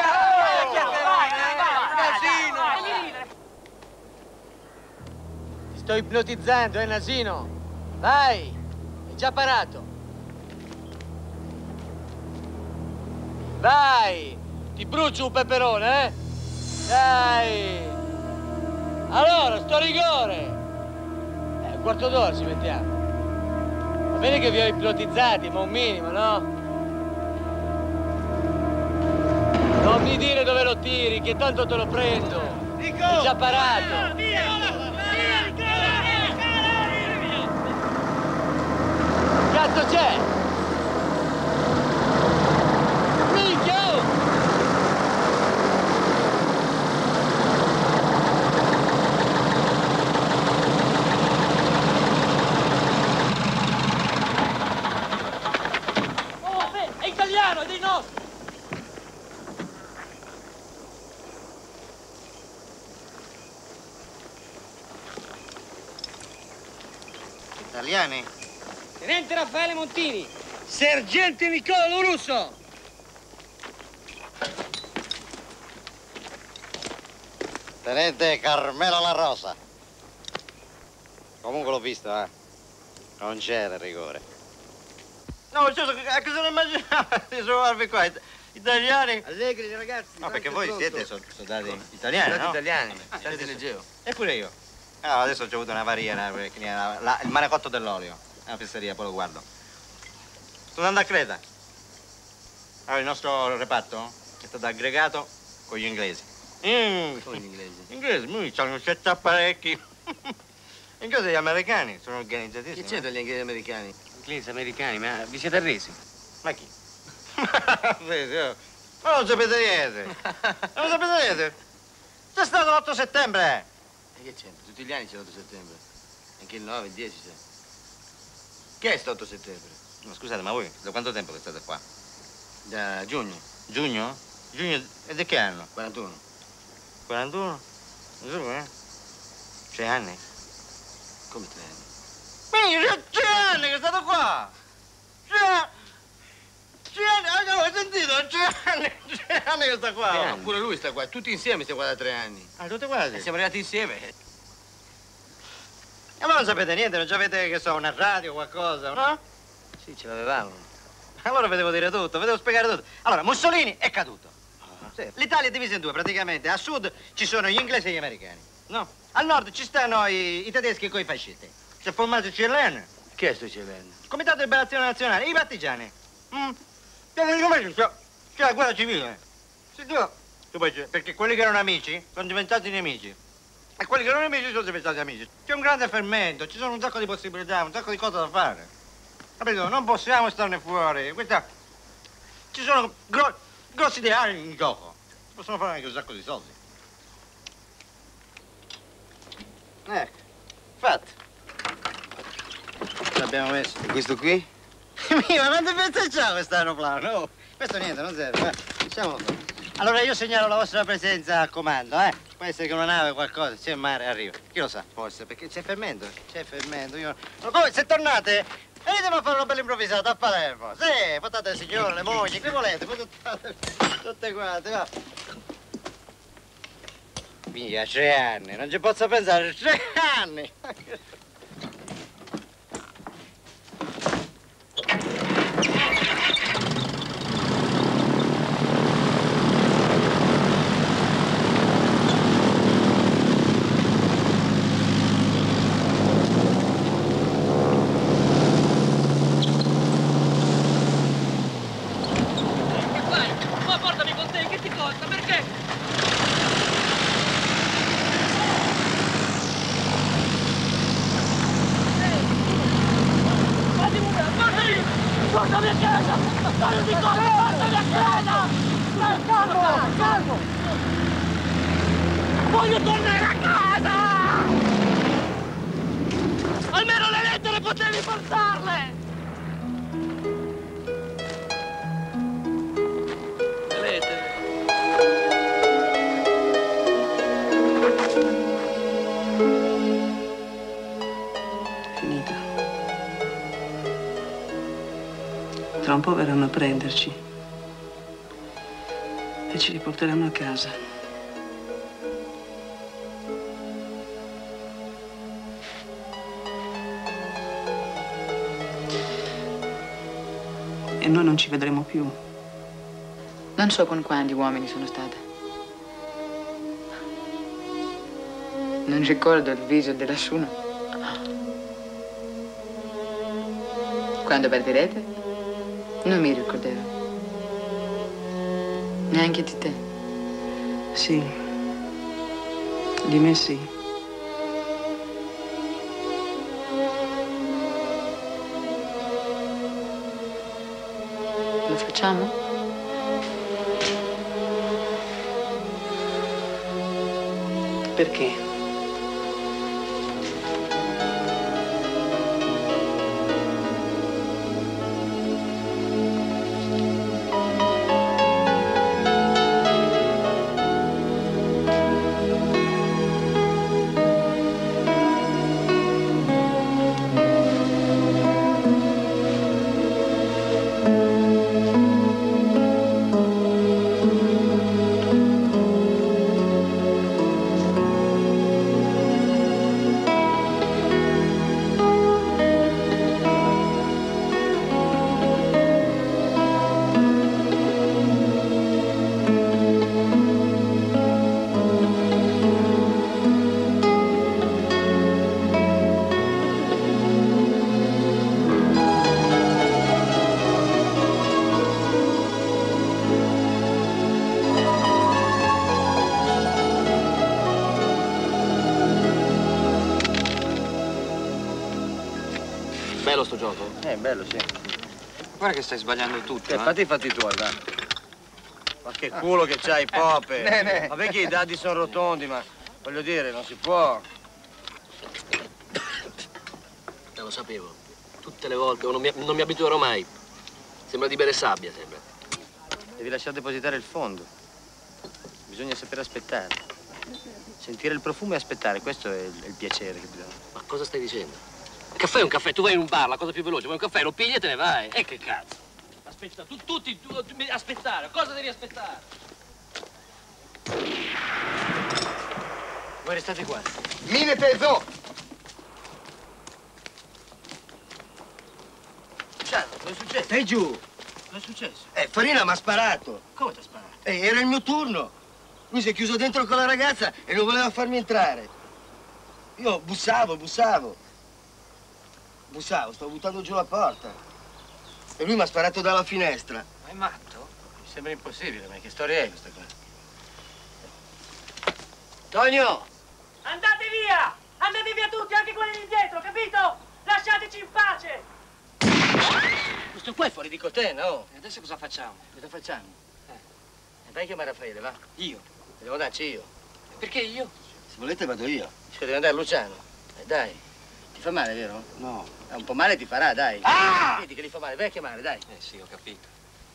B: Nasino!
D: Ti sto ipnotizzando, eh, Nasino? Vai! Hai già parato! Vai! Ti brucio un peperone, eh? Dai! Allora, sto rigore! Eh, un quarto d'ora ci mettiamo. Va bene che vi ho ipnotizzati, ma un minimo, no? Non mi dire dove lo tiri, che tanto te lo prendo. Hai già parato. Cazzo c'è? Minchia! Oh!
H: Oh, beh, è italiano, è dei nostri!
B: Italiani?
D: Tenente Raffaele Montini.
B: Sergente Niccolo Russo!
R: Tenente Carmelo La Rosa. Comunque l'ho visto, eh. Non c'era rigore.
B: No, cioè, a cosa non immaginavo di trovarvi qua? Italiani?
D: Allegri, ragazzi.
R: No, perché voi siete so- soldati italiani,
B: Soldati
R: no?
B: italiani,
R: Ah,
B: siete di Legeo.
R: Eppure io. Ah, adesso ho avuto una variera, perché era la- il manecotto dell'olio. È una pizzeria, poi lo guardo. Sto andando a Creta. Allora, il nostro reparto è stato aggregato con gli inglesi. Mm.
K: Come gli inglesi?
R: Gli inglesi, noi hanno certi apparecchi. Inglesi gli americani sono organizzatissimi.
K: Che c'entra gli inglesi americani?
E: Inglesi americani, ma vi siete arresi?
R: Ma chi? Sì, sì, oh. Ma non sapete niente. Non sapete niente. C'è stato l'otto settembre.
K: E che c'entra? Tutti gli anni c'è l'otto settembre. Anche il nove, il dieci c'è. Che è sto otto settembre?
R: Ma scusate, ma voi da quanto tempo che state qua?
K: Da giugno.
R: Giugno? Giugno e di che anno?
K: quarantuno.
R: quarantuno? Giù, eh? Tre anni?
K: Come tre anni?
R: Minchia, tre anni che state qua! Tre... Tre anni, avete sentito? Tre anni, tre anni che sta qua!
K: Tre anni. Pure lui sta qua, tutti insieme stiamo qua da tre anni.
R: Ah, tutti quanti?
K: E siamo arrivati insieme.
R: E ma non sapete niente, non avete, che so, una radio o qualcosa, no?
K: Sì, ce l'avevamo.
R: Allora vi devo dire tutto, vi devo spiegare tutto. Allora, Mussolini è caduto. Sì. L'Italia è divisa in due, praticamente. A sud ci sono gli inglesi e gli americani, no? Al nord ci stanno i, i tedeschi con i fascisti. Si è formato il C L N.
K: Che è sto C L N?
R: Comitato di Liberazione Nazionale, i partigiani. Mm. C'è la guerra civile. Sì, tu, tu poi c'è- perché quelli che erano amici sono diventati nemici. E quelli che erano nemici sono diventati amici. C'è un grande fermento, ci sono un sacco di possibilità, un sacco di cose da fare. Capito? Non possiamo starne fuori. Questa... Ci sono gro- grossi ideali in gioco. Si possono fare anche un sacco di soldi. Ecco, fatto. L'abbiamo messo.
K: E questo qui?
R: Mio, ma quante pezzi c'ha questo aeroplano? Oh, questo niente, non serve. Va, lasciamolo qua. Allora io segnalo la vostra presenza al comando, eh? Può essere che una nave o qualcosa, c'è in mare, arriva. Chi lo sa? Può essere, perché c'è fermento. C'è fermento. Io... Ma come, se tornate, venitemi a fare una bella improvvisata a Palermo. Sì, portate le signore, le mogli, che volete, portate tutte quante, va. Via, tre anni, non ci posso pensare, tre anni.
O: Ma portami con te, che ti costa? Perché? Portami! Portami a casa! Portami di cosa! Portami a casa! Calmo! Calmo! Voglio tornare a casa! Almeno le lettere potevi portarle! Le lettere?
G: Finita. Tra un po' verranno a prenderci e ci riporteranno a casa. E noi non ci vedremo più.
N: Non so con quanti uomini sono stata. Non ricordo il viso di nessuno. Quando partirete, non mi ricorderò. Neanche di te.
G: Sì. Di me sì.
N: Lo facciamo?
G: Perché?
F: sto gioco?
R: Eh, bello, sì.
F: Guarda che stai sbagliando tutto,
R: Eh,
F: eh?
R: fatti i fatti tuoi, va. Ma che culo che c'hai, Pope!
F: Eh, ne, ne.
R: Ma perché i dadi sono rotondi, ma voglio dire, non si può.
F: Eh, lo sapevo. Tutte le volte, non mi, non mi abituerò mai. Sembra di bere sabbia, sembra.
R: Devi lasciare depositare il fondo. Bisogna sapere aspettare. Sentire il profumo e aspettare, questo è il, è il piacere che bisogna.
F: Ma cosa stai dicendo? Un caffè è un caffè, tu vai in un bar, la cosa più veloce, vuoi un caffè, lo pigli e te ne vai. E che cazzo?
O: Aspetta, tu, tutti, tu, tu, aspettare, cosa devi aspettare?
R: Voi restate qua.
P: Mine peso!
R: Ciao, cosa è successo? Stai giù. Cosa è successo?
B: Eh, Farina mi ha sparato.
R: Come ti ha sparato?
B: Eh, era il mio turno. Lui si è chiuso dentro con la ragazza e non voleva farmi entrare. Io bussavo, bussavo. Bussavo, stavo buttando giù la porta. E lui mi ha sparato dalla finestra.
R: Ma è matto? Mi sembra impossibile, ma che storia è questa qua? Tonio!
H: Andate via! Andate via tutti, anche quelli di dietro, capito? Lasciateci in pace!
R: Questo qua è fuori di cotè, no?
O: E adesso cosa facciamo?
R: Cosa facciamo? Eh. Vai a chiamare Raffaele, va.
O: Io?
R: Devo andarci io.
O: Perché io?
B: Se volete vado io.
R: Cioè, deve andare Luciano. Eh, dai. Ti fa male, vero?
B: No.
R: Eh, un po' male ti farà, dai.
B: Ah!
R: Vedi che gli fa male, vai a chiamare, dai.
F: Eh sì, ho capito.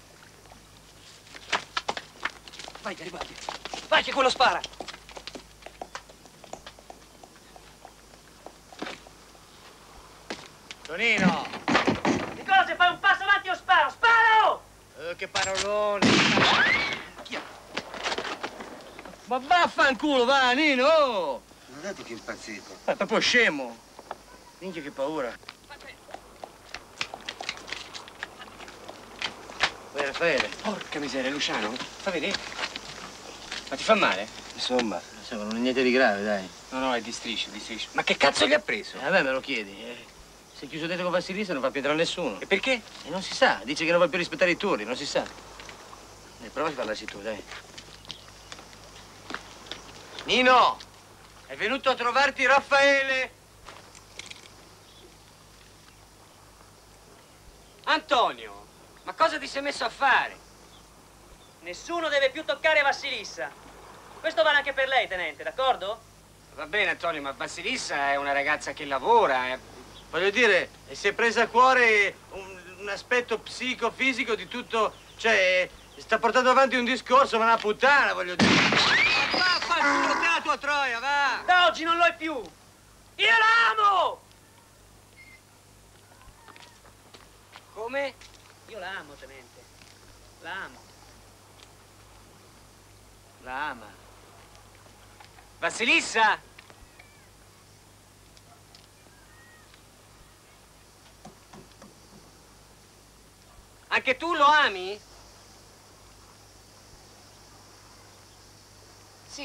O: Vai, Garibaldi. Vai che quello spara.
R: Tonino!
H: Nicola, se fai un passo avanti io sparo, sparo!
R: Eh, che parolone! Ma vaffanculo, va, Nino!
B: Guardate che impazzito.
R: Ma è proprio scemo. Minchia che paura. Vai, Raffaele.
E: Porca miseria, Luciano. Fa vedere. Ma ti fa male?
R: Insomma, insomma, non è niente di grave, dai.
E: No, no, è di striscio, di striscio. Ma che cazzo gli ha preso?
R: Eh, vabbè, me lo chiedi. Eh. Si è chiuso dentro con Vassilissa e non fa più entrare nessuno.
E: E perché?
R: E non si sa. Dice che non vuole più rispettare i turni, non si sa. E prova a parlarci tu, dai. Nino! È venuto a trovarti Raffaele!
E: Antonio, ma cosa ti sei messo a fare?
H: Nessuno deve più toccare Vassilissa. Questo vale anche per lei, tenente, d'accordo?
E: Va bene, Antonio, ma Vassilissa è una ragazza che lavora. È...
R: Voglio dire, si è presa a cuore un, un aspetto psicofisico di tutto... Cioè, sta portando avanti un discorso, ma una puttana, voglio dire. Ma va, fa il culo te la tua troia, va!
H: Da oggi non lo è più! Io la amo!
E: Come?
H: Io la amo, tenente. La amo.
E: La ama. Vassilissa! Anche tu lo ami?
N: Sì.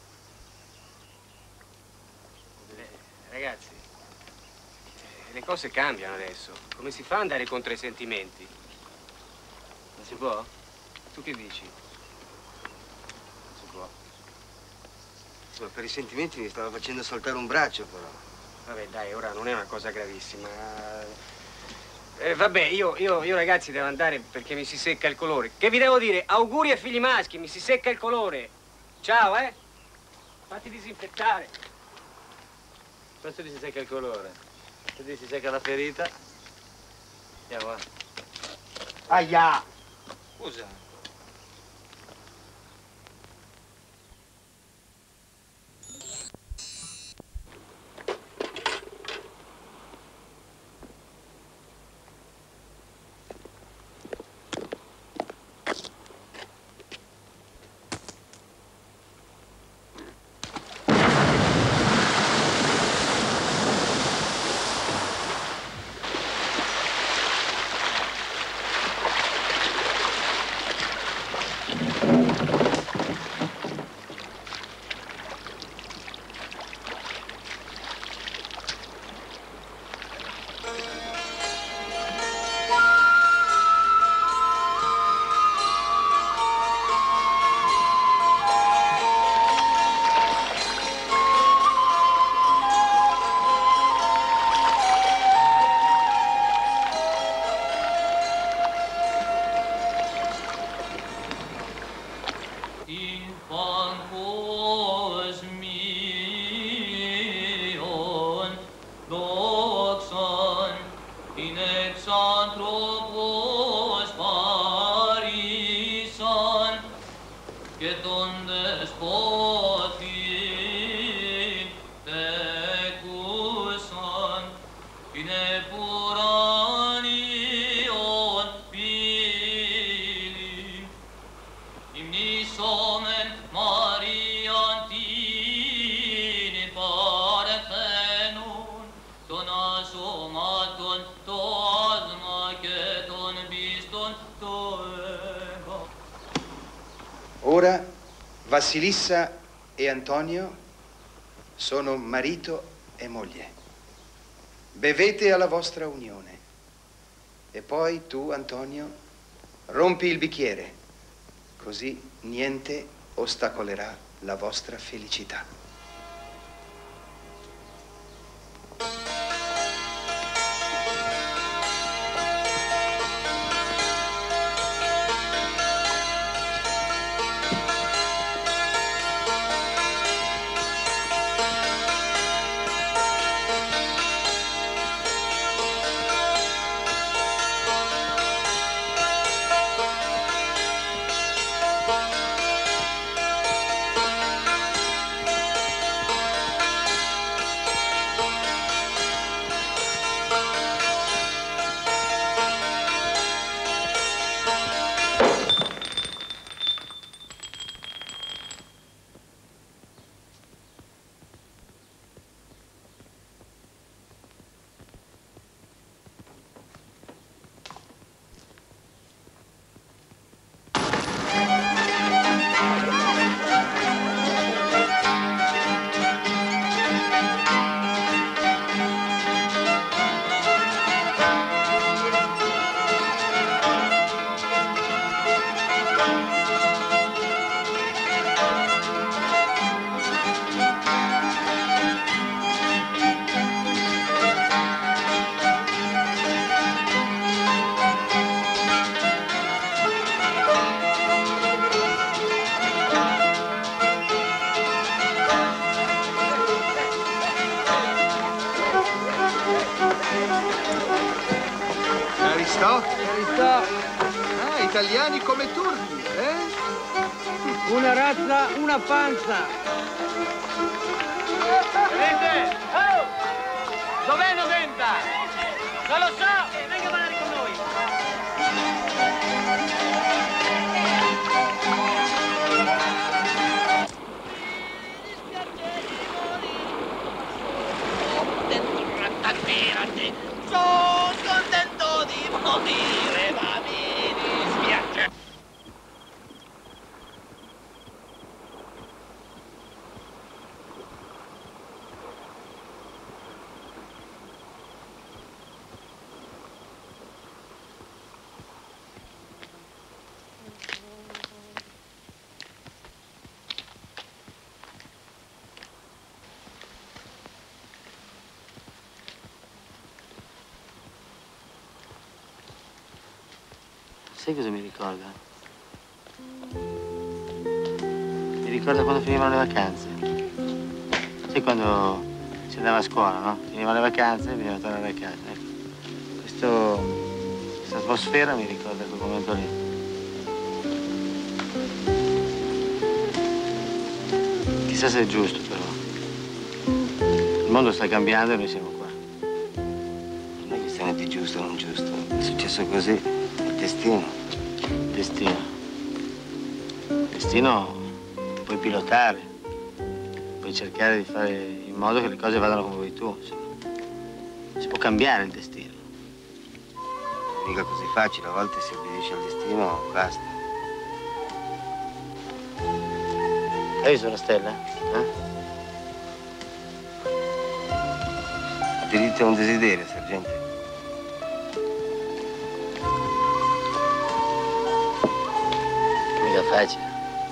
E: Eh, ragazzi, eh, le cose cambiano adesso. Come si fa ad andare contro i sentimenti?
R: Non si può?
E: Tu che dici?
B: Non si può. Insomma, per i sentimenti mi stava facendo saltare un braccio, però.
E: Vabbè, dai, ora non è una cosa gravissima. Eh, vabbè, io, io, io ragazzi devo andare perché mi si secca il colore. Che vi devo dire? Auguri ai figli maschi, mi si secca il colore. Ciao, eh? Fatti disinfettare.
R: Questo ti si secca il colore. Se ti si secca la ferita. Andiamo, va.
B: Aia!
R: Scusa.
L: Ora Vassilissa e Antonio sono marito e moglie. Bevete alla vostra unione. E poi tu, Antonio, rompi il bicchiere, così niente ostacolerà la vostra felicità.
B: Ah, italiani come turchi, eh?
H: Una razza, una panza.
O: Vedete? Oh! Dov'è novanta? Non lo so! Venga a ballare con noi!
H: Sono contento di morire, ma mi dispiace.
K: Sai cosa mi ricorda? Mi ricorda quando finivano le vacanze. Sai quando si andava a scuola, no? Finivano le vacanze e veniva a tornare a casa. Ecco. Questo, questa atmosfera mi ricorda quel momento lì. Chissà se è giusto, però. Il mondo sta cambiando e noi siamo qua.
M: Non è questione di giusto o non giusto. È successo così. Destino.
K: Destino. Destino puoi pilotare, puoi cercare di fare in modo che le cose vadano come vuoi tu. Si può cambiare il destino.
M: Non è mica così facile, a volte si obbedisce al destino, basta.
K: Hai visto una stella? Eh?
M: Il diritto è un desiderio, sergente.
K: Facile.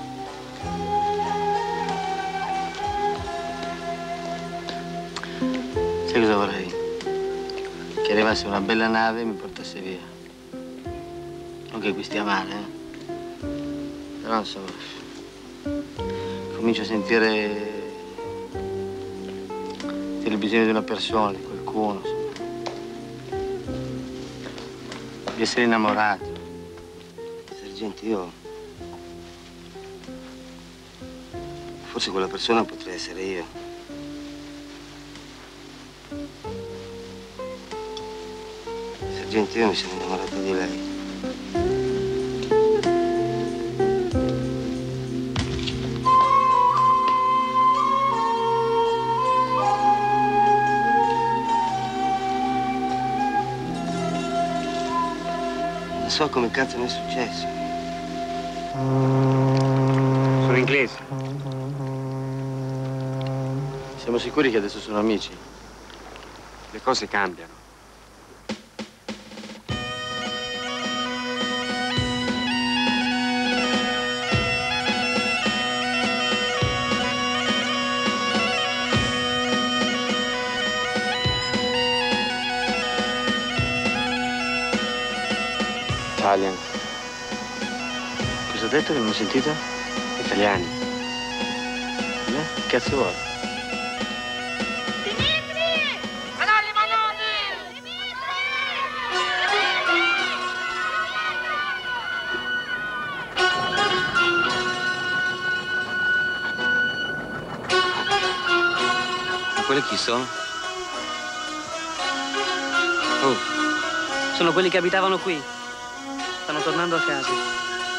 K: Sai cosa vorrei? Che arrivasse una bella nave e mi portasse via. Non che qui stia male, eh? Però insomma, comincio a sentire, sentire il bisogno di una persona, di qualcuno, insomma. Di essere innamorato.
M: Sergente, io... forse quella persona potrei essere io. Sergente, io mi sono innamorato di lei. Non so come cazzo mi è successo.
E: Sono inglesi.
K: Siamo sicuri che adesso sono amici?
E: Le cose cambiano.
K: Italian. Cosa ha detto che non ho sentito?
E: Italiani.
K: Eh? Che cazzo vuoi?
C: Quelli chi sono?
G: Oh, sono quelli che abitavano qui. Stanno tornando a casa.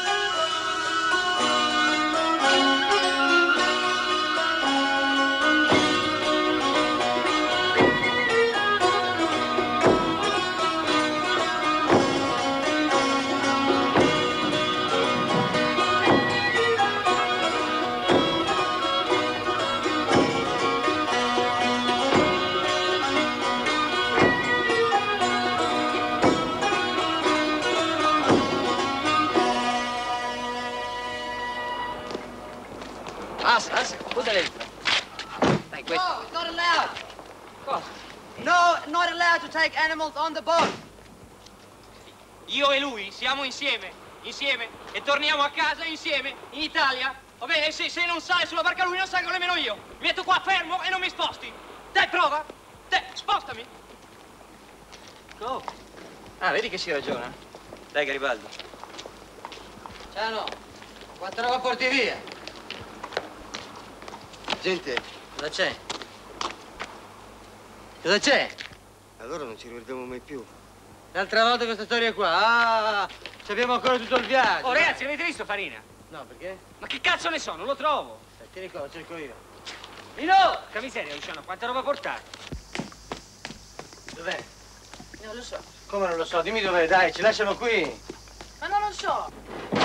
H: Asa, asa, cosa dentro? Dai, questo.
B: No, not allowed.
H: Cosa?
B: No, not allowed to take animals on the boat.
H: Io e lui siamo insieme, insieme, e torniamo a casa insieme, in Italia. Va bene? Se, se non sale sulla barca lui, non salgo nemmeno io. Mi metto qua fermo e non mi sposti. Dai, prova. Dai, spostami. Go. Ah, vedi che si ragiona? Dai, Garibaldi.
B: Ciao, quanta roba porti via?
M: Gente,
B: Cosa c'è? Cosa c'è?
M: allora non ci rivediamo mai più.
B: L'altra volta questa storia qua. Ah, ci abbiamo ancora tutto il viaggio.
H: Oh, ragazzi, avete visto Farina?
B: No, perché?
H: Ma che cazzo ne so? Non lo trovo.
B: Eh, ti ricordo, cerco io.
H: Mino! Che miseria, Luciano, quanta roba portate?
B: Dov'è?
H: Non lo so.
B: Come non lo so? Dimmi dov'è, dai, ci lasciamo qui.
H: Ma non lo so.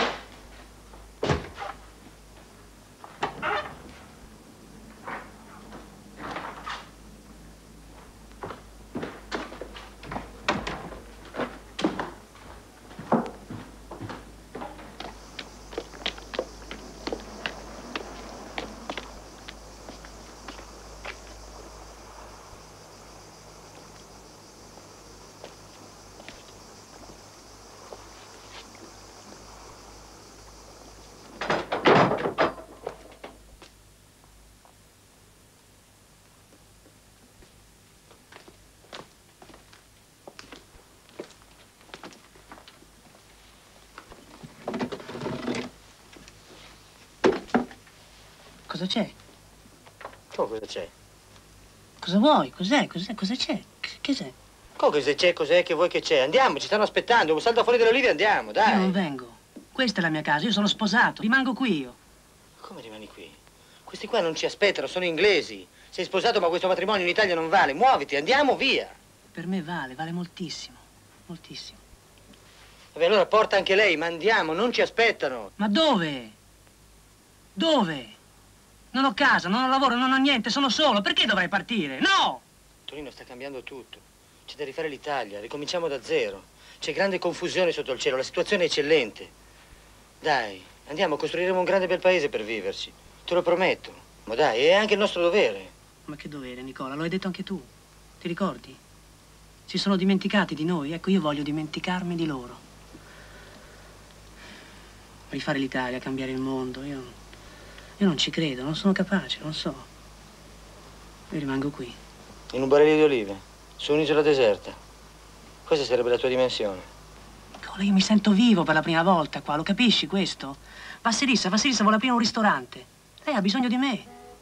G: Cosa c'è?
R: Come cosa c'è?
G: Cosa vuoi? Cos'è? Cos'è? Cosa c'è? Che c'è?
R: Come se c'è, cos'è, che vuoi che c'è? Andiamo, ci stanno aspettando. Un salto fuori dall'olive e andiamo, dai.
G: Io non vengo. Questa è la mia casa, io sono sposato, rimango qui io.
R: Come rimani qui? Questi qua non ci aspettano, sono inglesi. Sei sposato, ma questo matrimonio in Italia non vale. Muoviti, andiamo, via.
G: Per me vale, vale moltissimo. Moltissimo.
R: Vabbè, allora porta anche lei, ma andiamo, non ci aspettano.
G: Ma dove? Dove? Non ho casa, non ho lavoro, non ho niente, sono solo. Perché dovrei partire? No!
R: Torino sta cambiando tutto. C'è da rifare l'Italia, ricominciamo da zero. C'è grande confusione sotto il cielo, la situazione è eccellente. Dai, andiamo, costruiremo un grande bel paese per viverci. Te lo prometto. Ma dai, è anche il nostro dovere.
G: Ma che dovere, Nicola? Lo hai detto anche tu. Ti ricordi? Si sono dimenticati di noi, ecco, io voglio dimenticarmi di loro. Rifare l'Italia, cambiare il mondo, io... Io non ci credo, non sono capace, non so. Io rimango qui.
K: In un barile di olive, su un'isola deserta. Questa sarebbe la tua dimensione.
G: Nicola, io mi sento vivo per la prima volta qua, lo capisci questo? Vassilissa, Vassilissa vuole aprire un ristorante. Lei ha bisogno di me.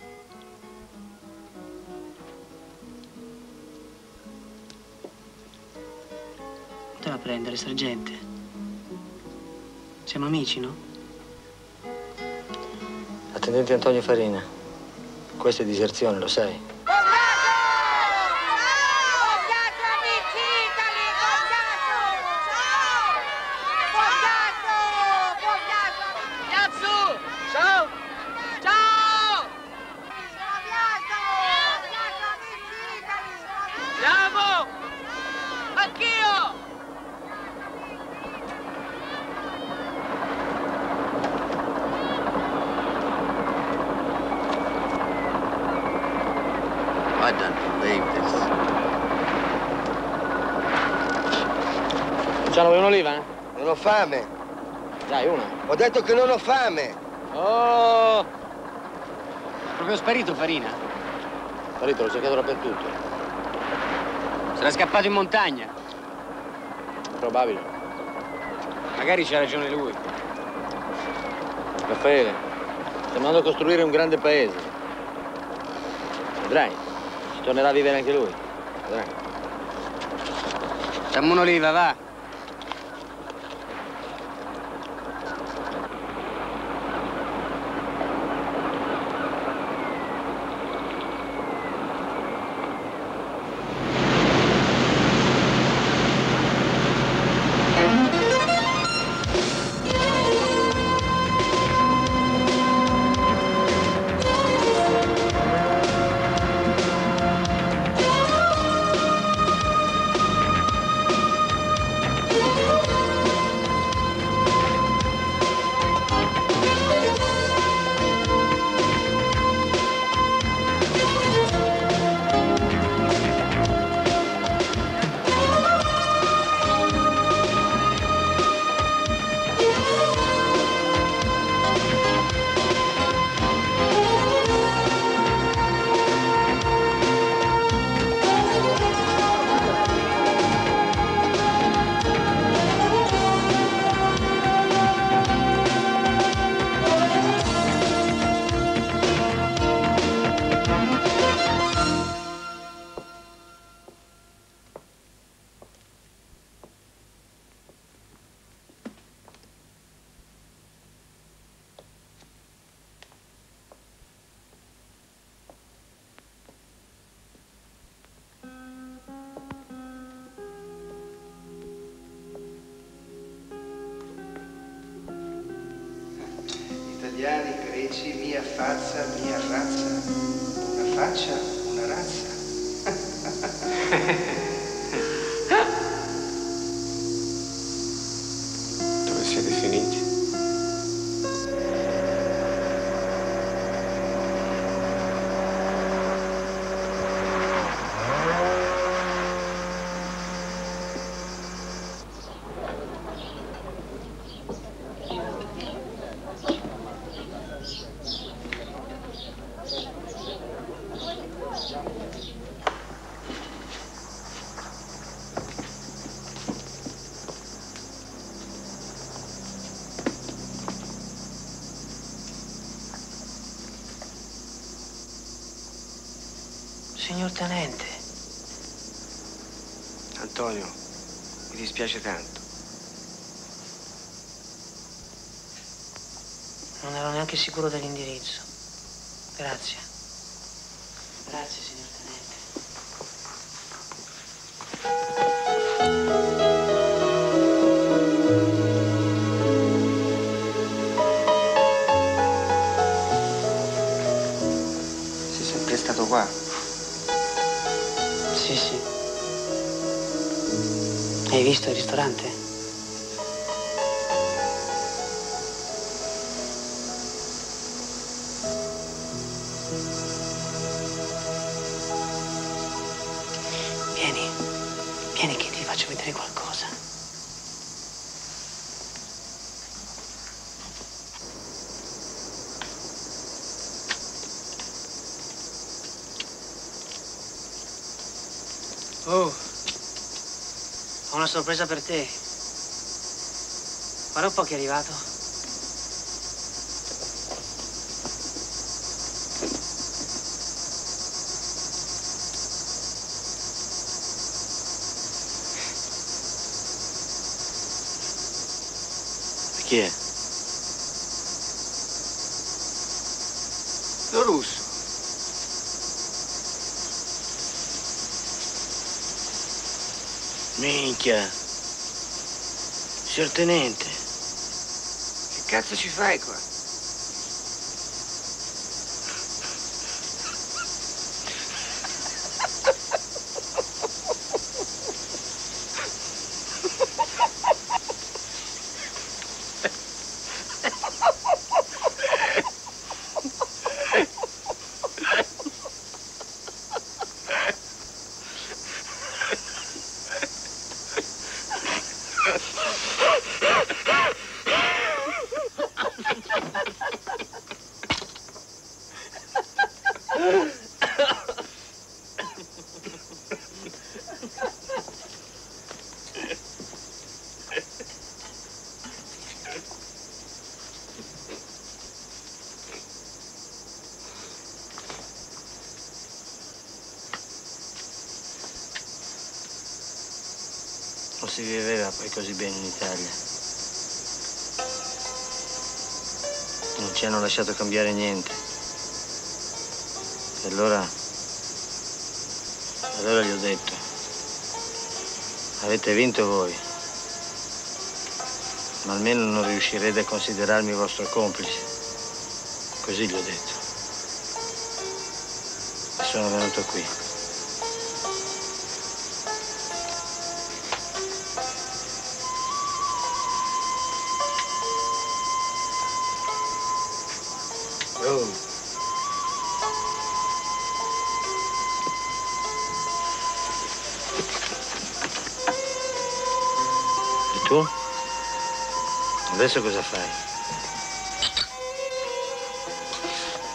G: Te la prendere, sergente. Siamo amici, no?
K: Attendente Antonio Farina. Questa è diserzione, lo sai?
M: I don't believe this.
K: Luciano, vuoi un'oliva? Eh?
M: Non ho fame.
K: Dai, una.
M: Ho detto che non ho fame.
E: Oh! Proprio sparito Farina?
K: Sparito, l'ho cercato dappertutto.
E: Sarà scappato in montagna.
K: Probabile.
E: Magari c'ha ragione lui.
K: Raffaele, stiamo andando a costruire un grande paese. Vedrai, ci tornerà a vivere anche lui. Vedrai.
E: Dammi un'oliva, va.
L: Italiani, greci, mia fazza, mia razza. Una faccia, una razza.
A: Dove siete finiti?
G: Signor Tenente.
E: Antonio, mi dispiace tanto.
G: Non ero neanche sicuro dell'indirizzo. Grazie. Grazie, signor Tenente.
E: Sei sempre stato qua?
G: Sì, sì. Hai visto il ristorante? Vieni, vieni che ti faccio vedere qualcosa. Oh, ho una sorpresa per te. Guarda un po' chi è arrivato.
D: Chi è?
B: Lo russo.
D: Minchia. Signor Tenente.
B: Che cazzo ci fai qua?
D: Non si viveva poi così bene in Italia. Non ci hanno lasciato cambiare niente. E allora... Allora gli ho detto, avete vinto voi, ma almeno non riuscirete a considerarmi vostro complice. Così gli ho detto. E sono venuto qui. Oh. E tu? Adesso cosa fai?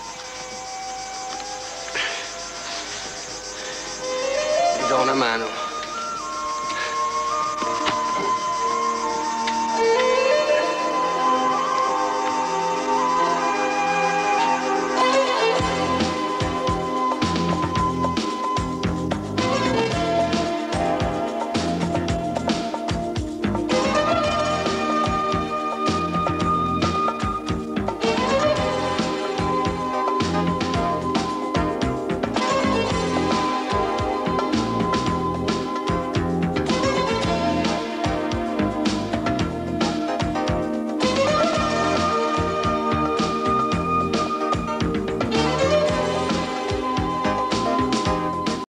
A: Ti do una mano.